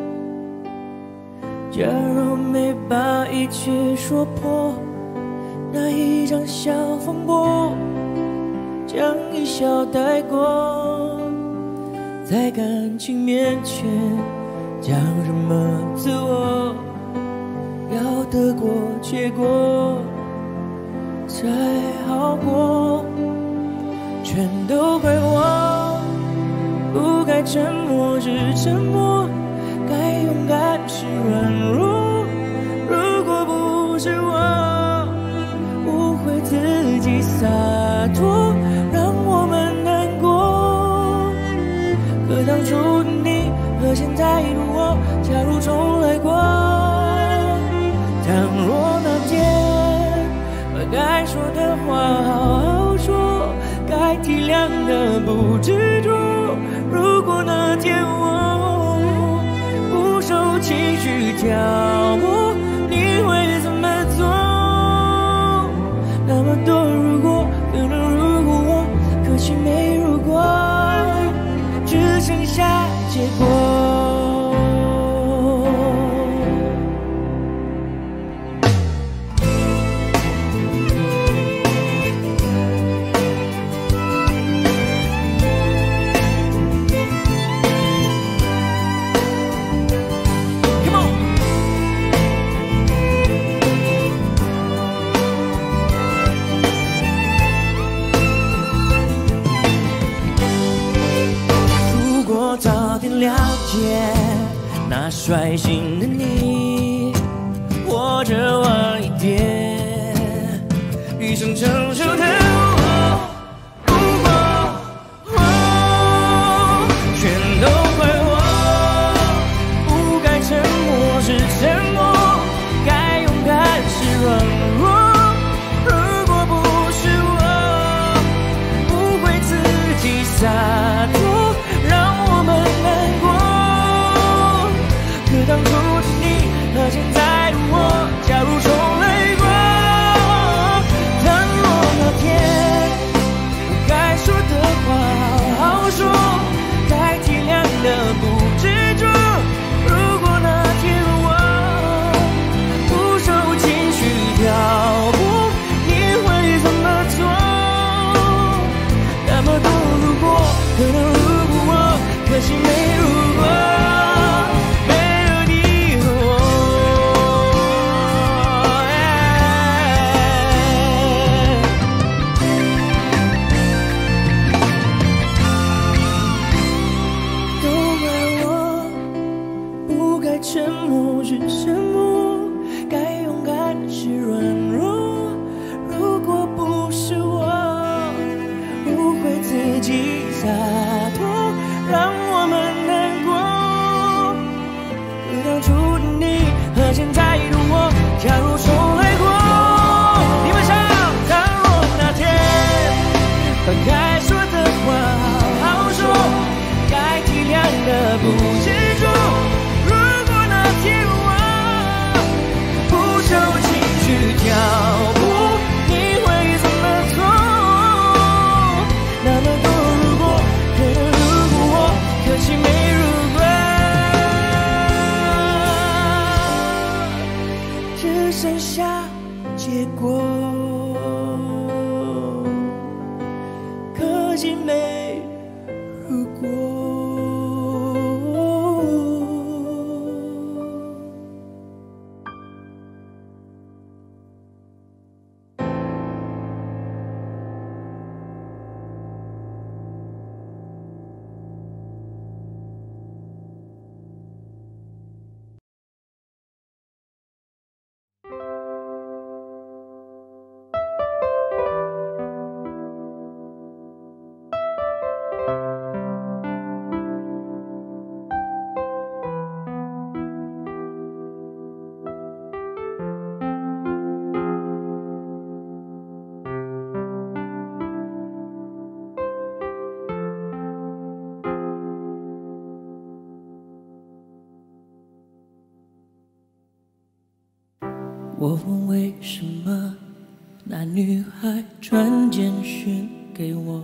假如没把一切说破，那一场小风波，将一笑带过。在感情面前，讲什么自我？要得过且过才好过，全都怪我，不该沉默是沉默，该勇敢是软弱。如果不是我误会自己洒脱，让我们难过。可当初的你和现在的我，假如重来过，倘若那天把该说的话好好说，该体谅的不执着。如果那天我不受情绪挑拨，你会怎么做？那么多如果，可能如果我，可惜没如果，只剩下结果。 率性的你，或者晚一点，一生承受的我，不过、哦、全都怪我，不该沉默是沉默，该勇敢是软弱。如果不是我，不会自己洒脱，让我们难过。可当初的你和现在的我，假如重来过，倘若那天我该说的话好好说，该体谅的不执着。如果那天我不受情绪挑拨，你会怎么做？那么多如果，可能如果我，可惜没如果。沉默是沉默，该勇敢是软弱。如果不是我，不会自己洒脱，让我们难过。可当初的你和现在的我，假如重来过，你们想，倘若那天把该说的话好好说，该体谅的不执着。挑拨，你会怎么做？那么多如果，可能如果我，可惜没如果，只剩下结果，可惜没如果。我问为什么那女孩传简讯给我，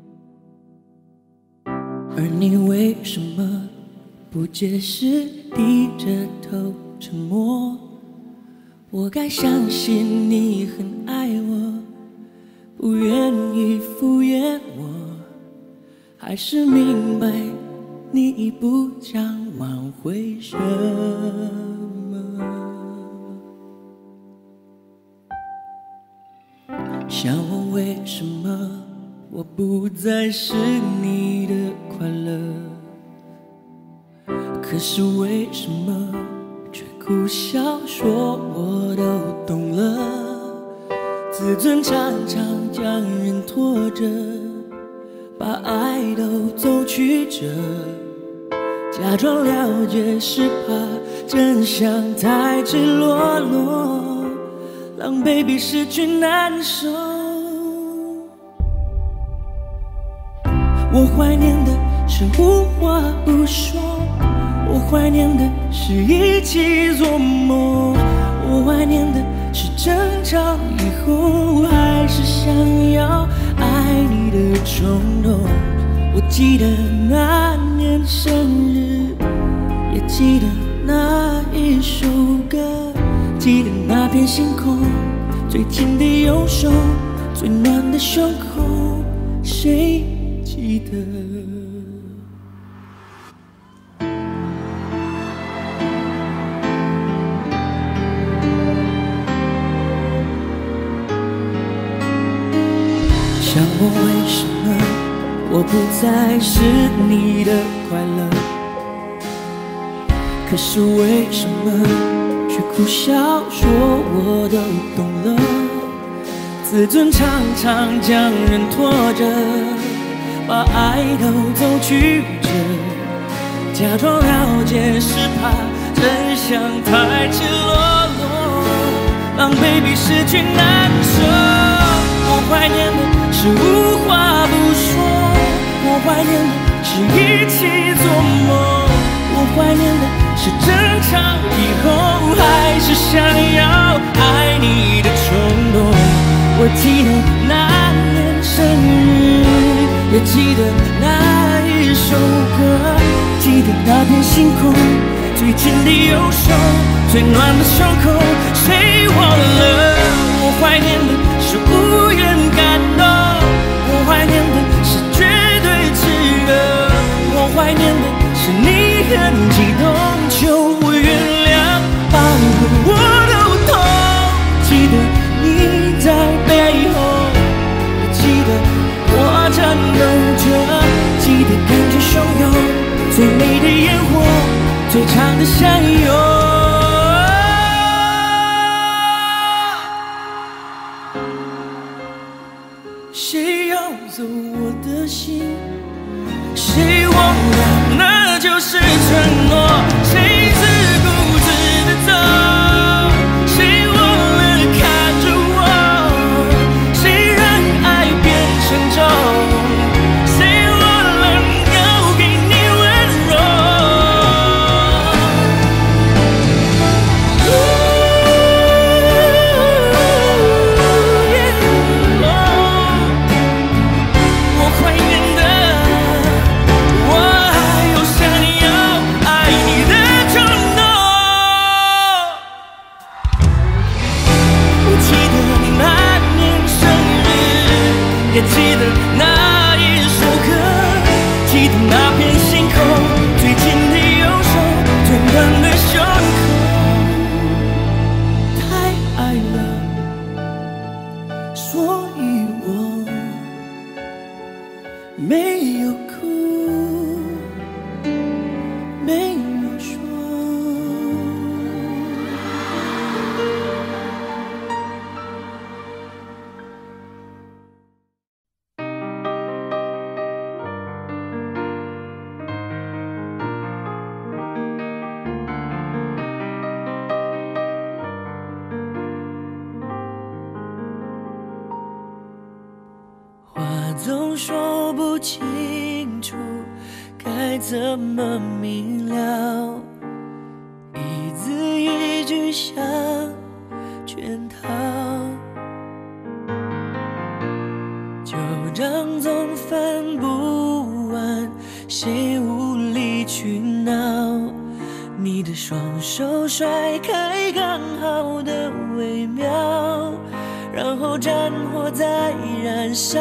而你为什么不解释，低着头沉默？我该相信你很爱我，不愿意敷衍我，还是明白你已不想挽回什么？想问为什么我不再是你的快乐，可是为什么却苦笑说我都懂了？自尊常常将人拖着，把爱都走曲折，假装了解是怕真相太赤裸裸，让 baby 失去难受。我怀念的是无话不说，我怀念的是一起做梦，我怀念的是争吵以后还是想要爱你的冲动。我记得那年生日，也记得那一首歌，记得那片星空，最紧的右手，最暖的胸口，谁记得？想问为什么我不再是你的快乐， 可是为什么却苦笑说我都懂了？自尊常常将人拖着，把爱都走曲折，假装了解是怕真相太赤裸裸，让 baby 失去难舍。我怀念的是无话不说，我怀念的是一起做梦，我怀念的是争吵以后还是想要爱你的冲动。我记得那年生日，也记得那一首歌，记得那片星空，最紧的右手，最暖的胸口，谁忘了？我怀念的是无言感动，我怀念的是绝对炽热，我怀念的是你很激动，求我原谅，把我都痛。记得你在背后，记得我颤抖着，记得感觉汹涌，最美的烟火，最长的相拥。谁要走我的心？谁忘了那就是承诺？谁自顾自的走？谁忘了看着我？谁让爱变成舟？谁忘了要给你温柔？我怀念的，我还有想要爱你的冲动。我记得那年生日，也记得那一首歌，记得那片星空，最紧的右手，最暖的胸口。太爱了，所以我没有哭，没有说。话总说不清楚，该怎么明了？一字一句像圈套，旧账总翻不完，谁无理取闹？你的双手甩开刚好的微妙，然后战火在燃烧。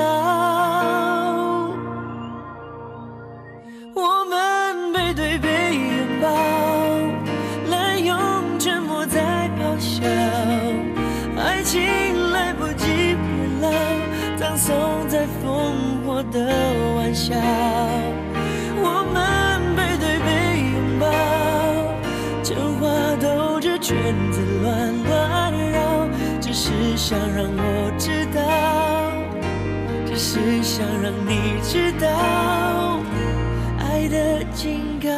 我们背对背拥抱，滥用沉默在咆哮，爱情来不及变老，葬送在烽火的玩笑。我们背对背拥抱，真话兜着圈子乱乱绕，只是想让我知道，只是想让你知道爱的警告。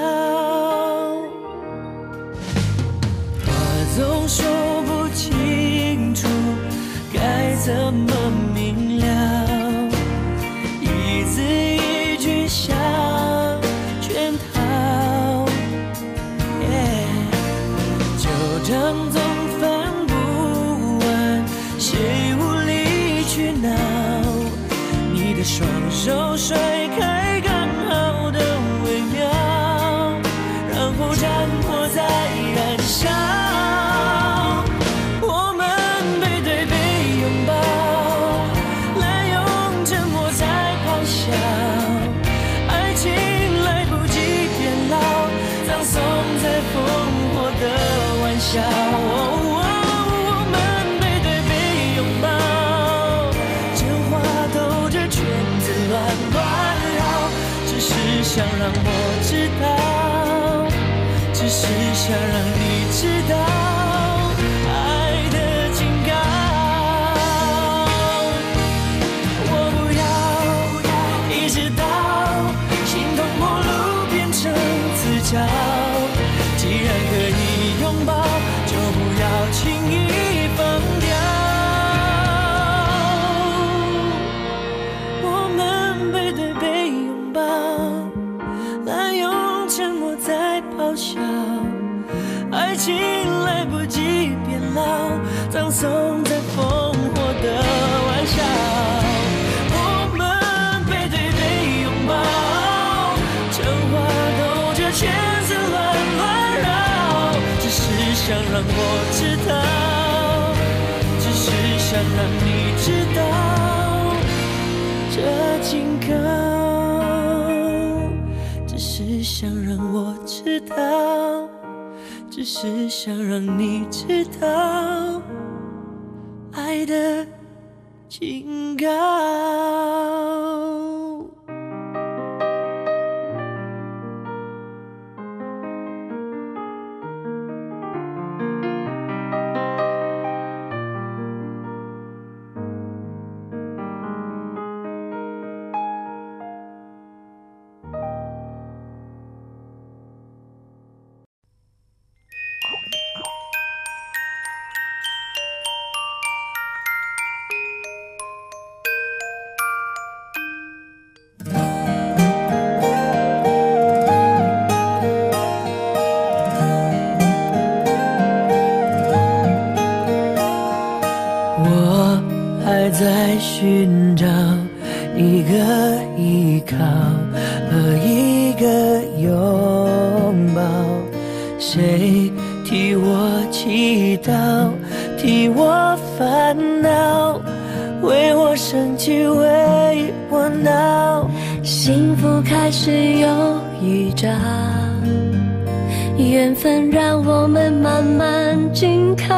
话总说不清楚，该怎么明了？一字一句像圈套，旧账总翻不完，谁无理取闹？你的双手甩开刚好的微妙，然后战火在燃烧。我们背对背拥抱，滥用沉默在咆哮，爱情来不及变老，葬送在烽火的玩笑。我们背对背拥抱，真话兜着圈子乱乱绕，只是想让我知道，只只是想让你知道爱的警告。我不要一直到心痛陌路变成死角，既然可以拥抱，就不要轻易放掉。我们背对背拥抱，滥用沉默在咆哮，爱情来不及变老，葬送在烽火的玩笑。我们背对背拥抱，真话兜着圈子乱乱绕，只是想让我知道，只是想让你知道这警告，只是想让我知道，只是想让你知道爱的警告。在寻找一个依靠和一个拥抱，谁替我祈祷，替我烦恼，为我生气，为我闹。 幸福开始有预兆，缘分让我们慢慢紧靠，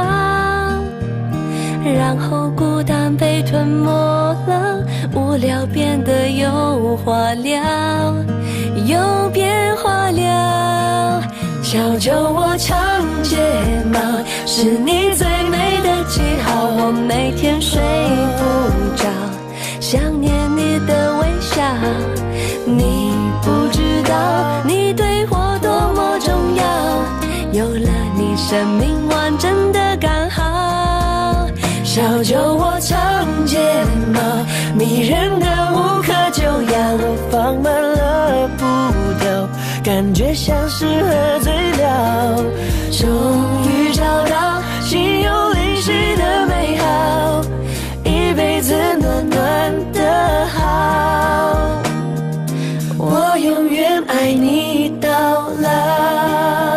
然后孤单被吞没了，无聊变得有话聊，有变化了。小酒窝长睫毛，是你最美的记号，我每天睡不着，想念你的微笑。你不知道你对我多么重要，有了你生命完整的刚好。小酒窝长睫毛，迷人的无可救药，放慢了步调，感觉像是喝醉了。终于找到心有灵犀的美好，一辈子暖暖的好，我永远爱你到老。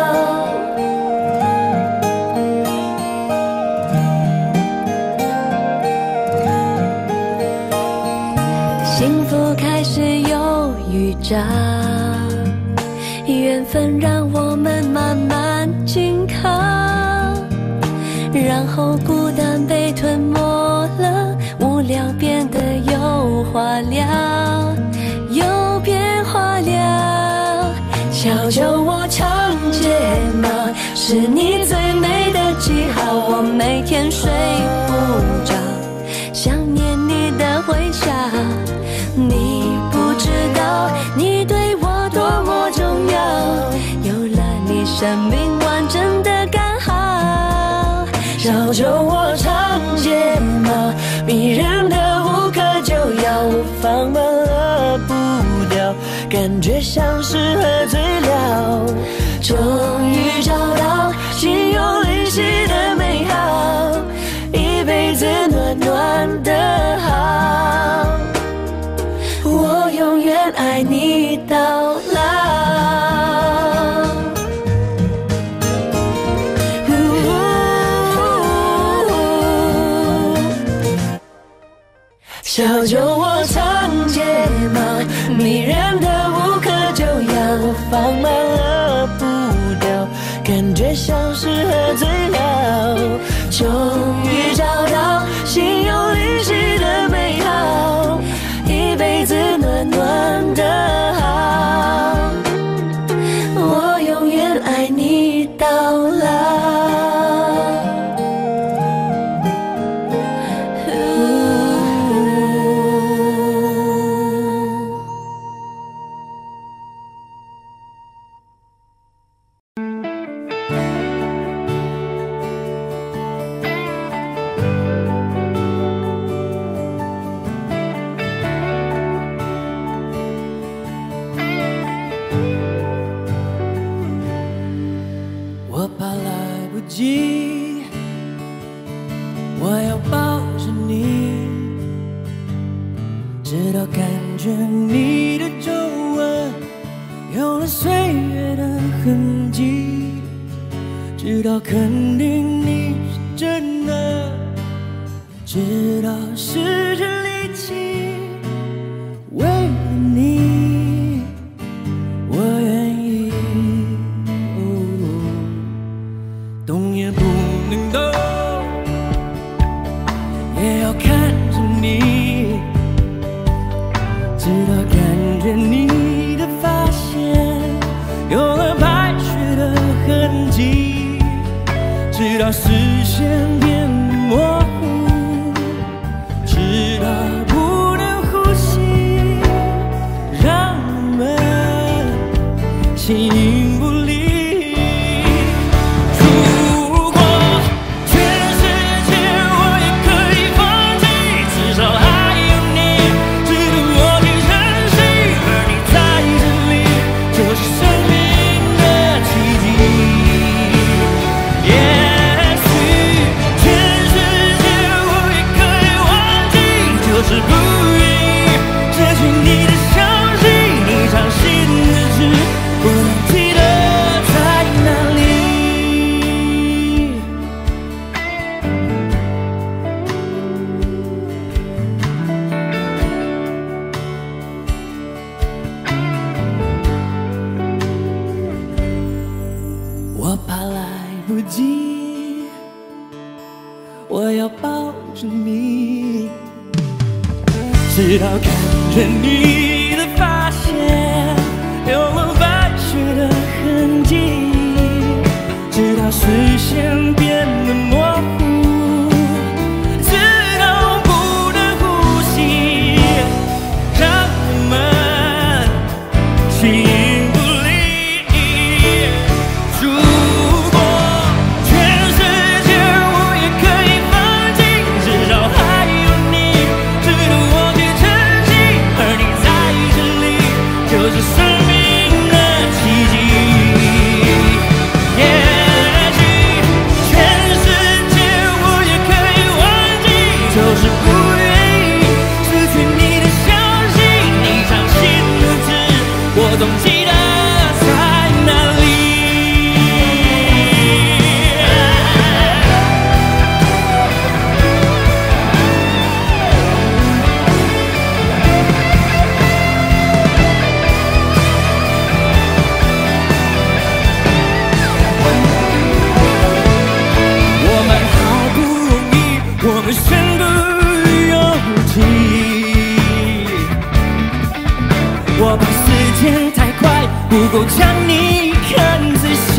幸福开始有预兆，缘分让我们慢慢紧靠，然后孤单被吞没了，无聊变得有话聊，有变化了。小酒窝长睫毛，是你最美的记号，我每天睡不着，想念你的微笑。你不知道你对我多么重要，有了你生命完整的刚好。小酒窝长睫毛，迷人的无可救药，放慢了步调，感觉像是喝醉了。终于找到心有灵犀的美好，一辈子暖暖的好，我永远爱你到老。小酒窝长睫毛，迷人的无可救药，放慢了步调，感觉像是喝醉了。终于找到心有灵犀的美好，一辈子暖暖的好，我永远爱你感觉你的皱纹有了岁月的痕迹，直到肯定你是真的，直到失去力气，为了你我愿意、哦、动也不能动，也要看着你，直到感觉你的发线有了白雪的痕迹，直到视线变模糊，直到不能呼吸，让我们形影不离。如果全世界我也可以放弃，至少还有你值得我去珍惜，而你在这里就是生命的奇迹。就是不愿意失去你的消息，你掌心的痣，我能记得在哪里。我怕来不及，我要抱着你，直到看着你的发线有了白雪的痕迹，直到视线变得模糊，直到不能呼吸，让我们形影不离。如果全世界我也可以放弃，至少还有你值得我去珍惜，而你在这里就是生命的奇迹。也许全世界我也可以忘记，就是不愿意失去你的消息，你掌心的痣，我总记得在哪里。身不由己，我怕时间太快，不够将你看仔细。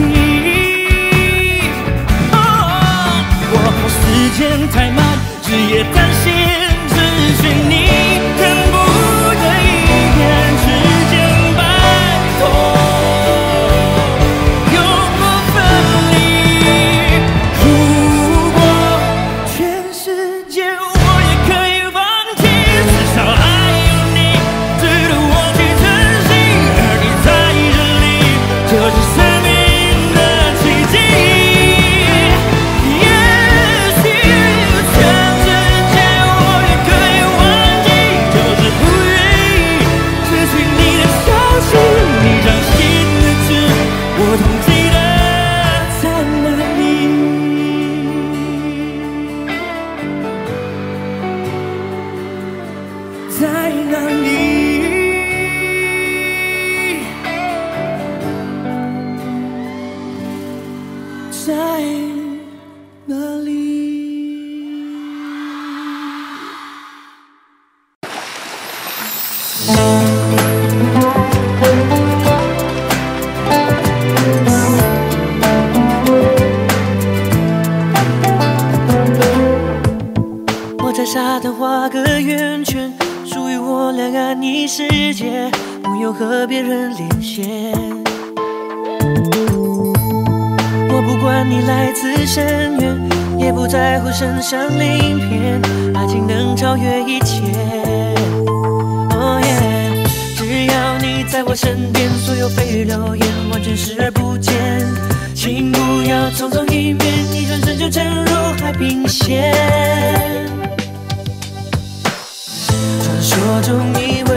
哦，我怕时间太慢，只也担心失去你，恨不得一片指尖白头。就是生命的奇迹。也许全世界我也可以忘记，就是不愿意失去你的消息，你掌心的痣，我总记得在哪里，在哪里。在哪里？我在沙滩画个圆圈，属于我两岸一世界，不用和别人连线。我不管你来自深渊，也不在乎身上鳞片，爱情能超越一切。Oh yeah， 只要你在我身边，所有蜚语流言完全视而不见。请不要匆匆一面，一转身就沉入海平线。传说中以为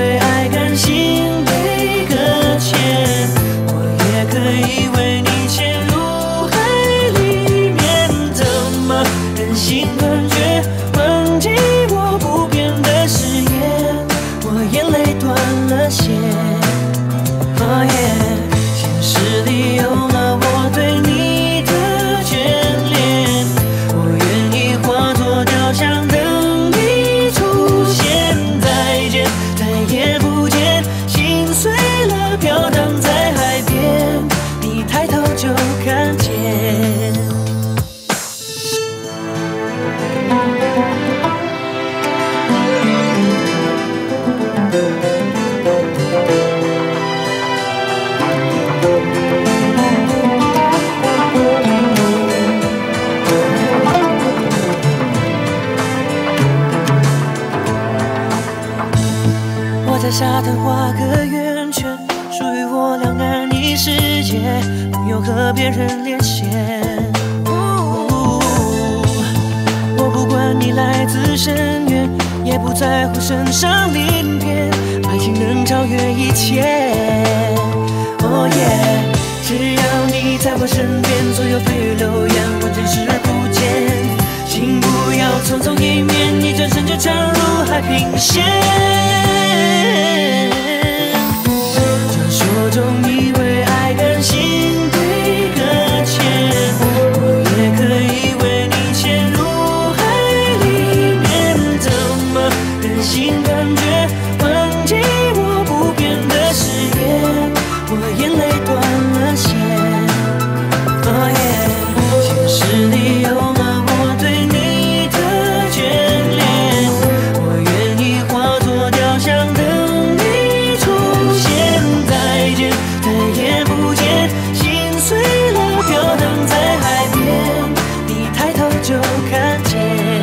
断了线。哦耶，现实里有了我对你的眷恋，我愿意化作雕像等你出现。再见，再也不见，心碎了飘荡在海边，你抬头就看见。我在沙滩画个圆圈，属于我两岸一世界，不用和别人连线。我不管你来自深渊，也不在乎身上鳞片，爱情能超越一切。哦耶，只要你在我身边，所有蜚语流言完全视而不见。请不要匆匆一面，一转身就沉入海平线。传说中以为爱甘心对搁浅，我也可以为你潜入海里面，怎么忍心断绝忘记我不变的誓言？我眼泪断了线。哦耶，现实里有了我对你的眷恋，我愿意化作雕像等你出现。再见，再也不见，心碎了飘荡在海边，你抬头就看见。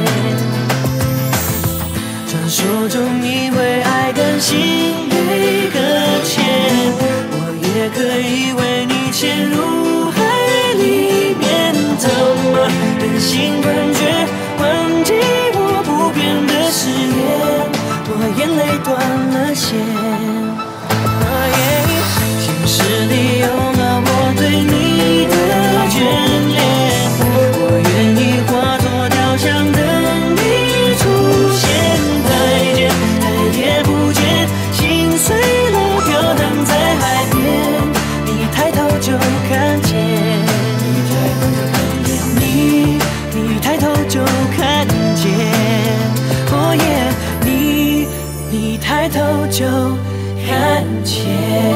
传说中以为爱甘心被搁浅，我也可以为你潜入海里面，怎么忍心断绝忘记我不变的誓言？我眼泪断了线。哦耶，现实里有了我对你的眷恋，我愿意化作雕像等你出现。再见，再也不见，心碎了飘荡在海边，你抬头就看见。你，你抬头就看见。哦耶，你，你抬头就看见。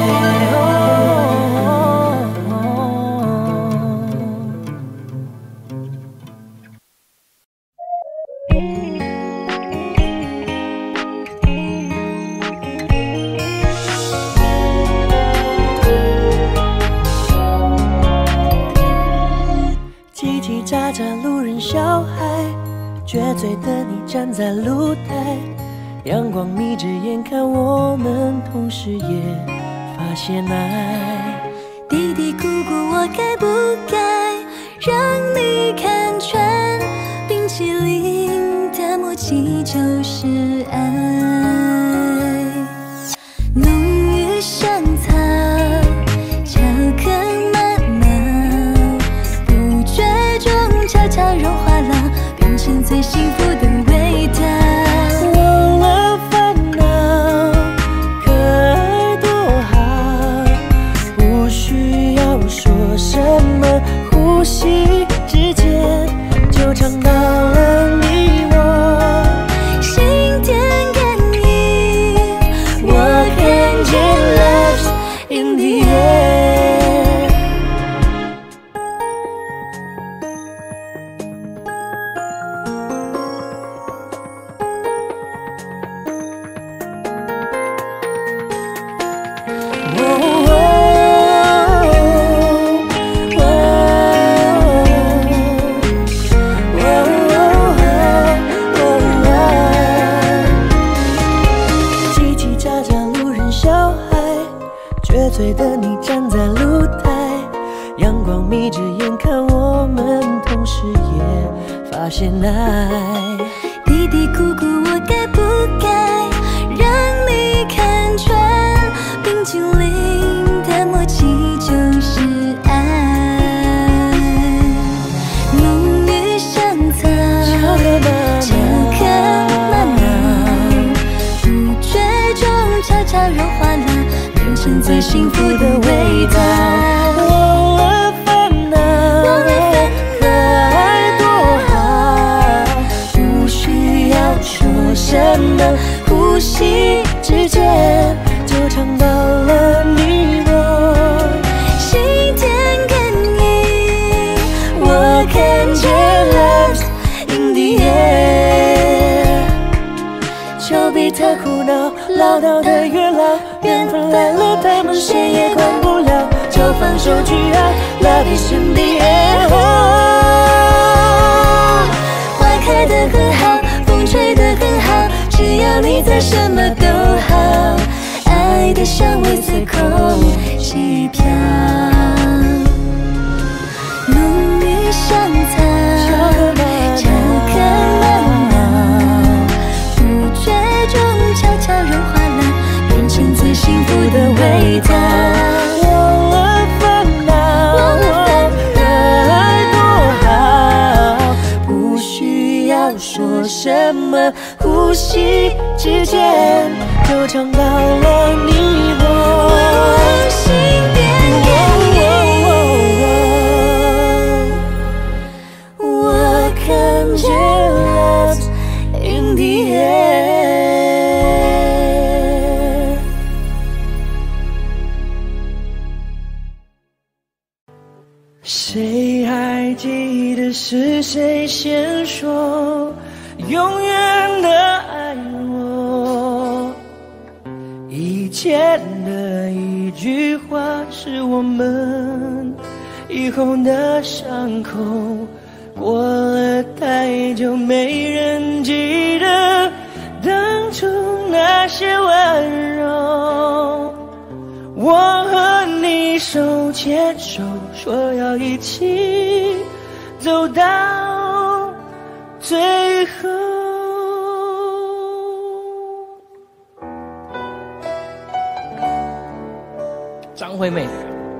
叽叽喳喳路人小孩，撅嘴的你站在露台，阳光眯着眼看我们，同时也发现爱。 嘀嘀咕咕，我该不该让你看穿？冰淇淋的默契就是爱，浓郁香草，巧克慢慢，不觉中悄悄融化了，变成最幸福的味道。 忘了烦恼，可爱多好，不需要说什么，呼吸之间就尝到了你我心电感应， 我看见 Love's in the air。 叽叽喳喳路人小孩，撅嘴的你站在露台，阳光眯着眼看我们，同时也发现爱。 嘀嘀咕咕，我该不该让你看穿？冰淇淋的默契就是爱，浓郁香草， 巧克巧克慢慢，不觉中悄悄柔化了，变成最幸福的味道。 忘了烦恼，和爱多好，不需要说什么，呼吸之间就尝到了你我心电感应，我看见 Love in the air。 丘比特苦恼，唠叨的月老，缘分来了，他们谁也管不了，就放手去爱 ，Love is in the air。 花开得很好，风吹得很好，只要你在，什么都好。爱的香味随空气飘，浓郁香草，巧克慢闹，不觉中悄悄融化了，变成最幸福的味道。 忘了烦恼，和爱多好，不需要说什么，呼吸之间就尝到了你我心电感应， 我看见 Love in the air。谁还记得是谁先说永远的爱我？以前的一句话是我们以后的伤口，过了太久没人记得当初那些温柔。我和你手牵手，说要一起走到最后。张惠妹，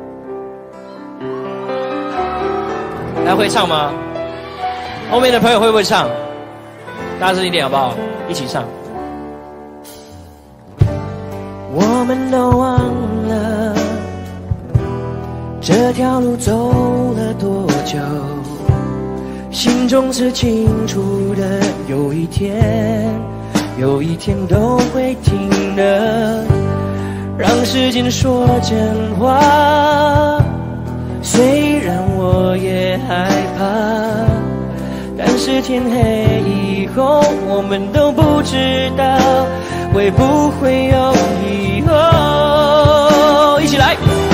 大家会唱吗？后面的朋友会不会唱？大家声音点好不好？一起唱。我们都忘了这条路走了多久，心中是清楚的，有一天，有一天都会停的。让时间说真话，虽然我也害怕，但是天黑以后，我们都不知道会不会有以后。一起来，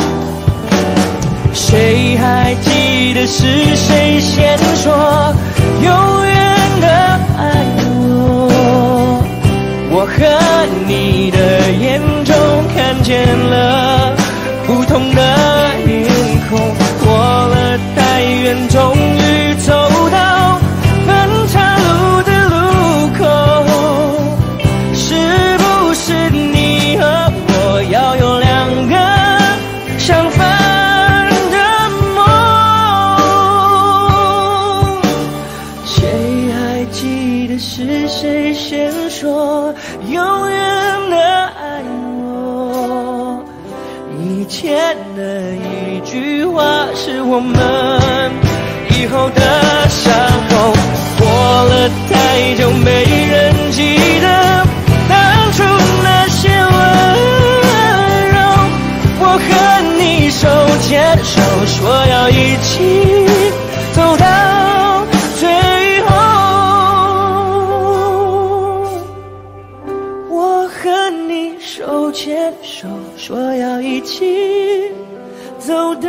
谁还记得是谁先说永远的爱我？我和你的眼中看见了不同的脸孔，过了太远，终于走到分岔路的路口。是不是你和我要有两个相反的梦？谁还记得是谁先说永远的爱我？以前的一句话是我们以后的伤口，过了太久没人记得当初那些温柔。我和你手牵手，说要一起走到最后。我和你手牵手，说要一起走到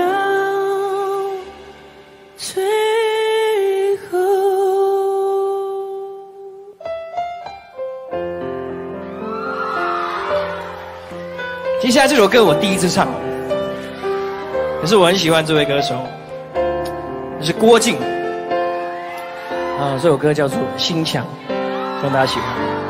最后。接下来这首歌我第一次唱，可是我很喜欢这位歌手，是郭靖啊，这首歌叫做《心墙》，希望大家喜欢。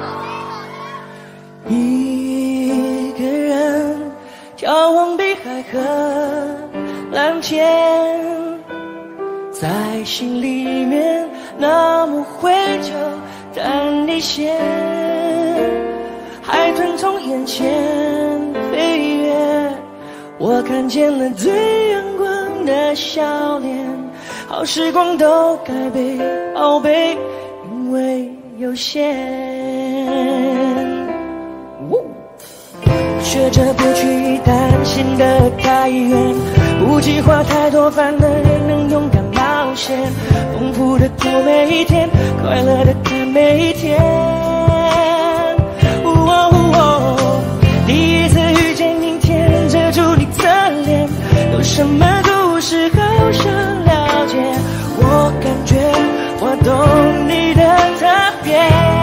一个人眺望碧海和蓝天，在心里面那么灰就淡一些，海豚从眼前我看见了最阳光的笑脸，好时光都该被宝贝，因为有限。学着不去担心的太远，不计划太多，烦的人能勇敢冒险，丰富的过每一天，快乐的看每一天。哦哦，第一次遇见明天，遮住你侧脸，有什么故事好想了解？我感觉我懂你的特别，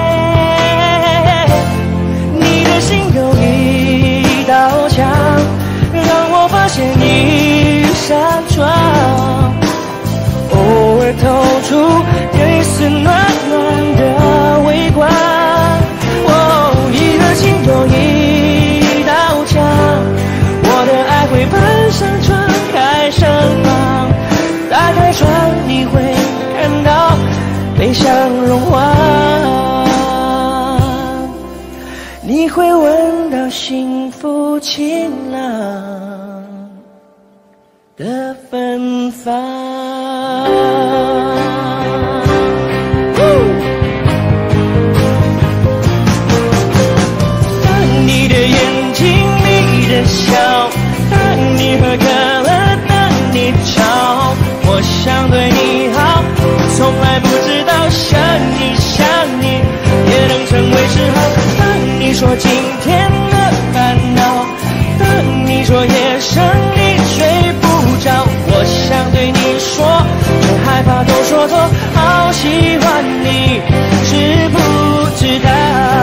你的心有一道墙，让我发现一扇窗，偶尔透出一丝暖暖的微光。哦，你的心有一道墙，我的爱会搬上窗开身旁，打开窗你会看到悲伤融化，你会闻到幸福晴朗的芬芳。当你的眼睛眯着笑，当你喝可乐，当你吵，我想对你好，从来不知道想你想你也能成为嗜好。当你说今天的烦恼，当你说夜深你睡不着，我想对你说，却害怕都说错，好喜欢你，知不知道？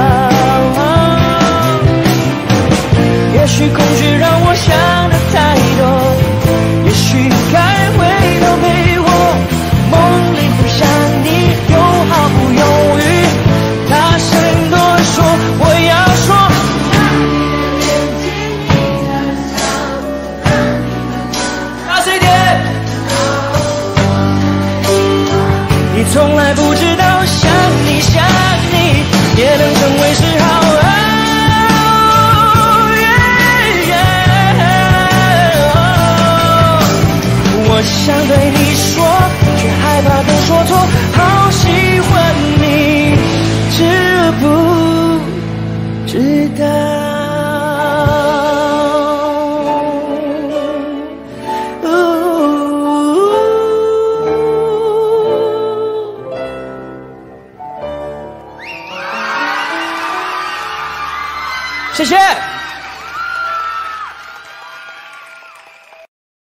也许恐惧让我想的太多，也许该回头陪我，梦里不想你，又毫不犹豫大声地说，我要说，大声一点，你从来不知道想你想你也能成为嗜好。我想对你说，却害怕都说错，好喜欢你，知不知道？谢谢。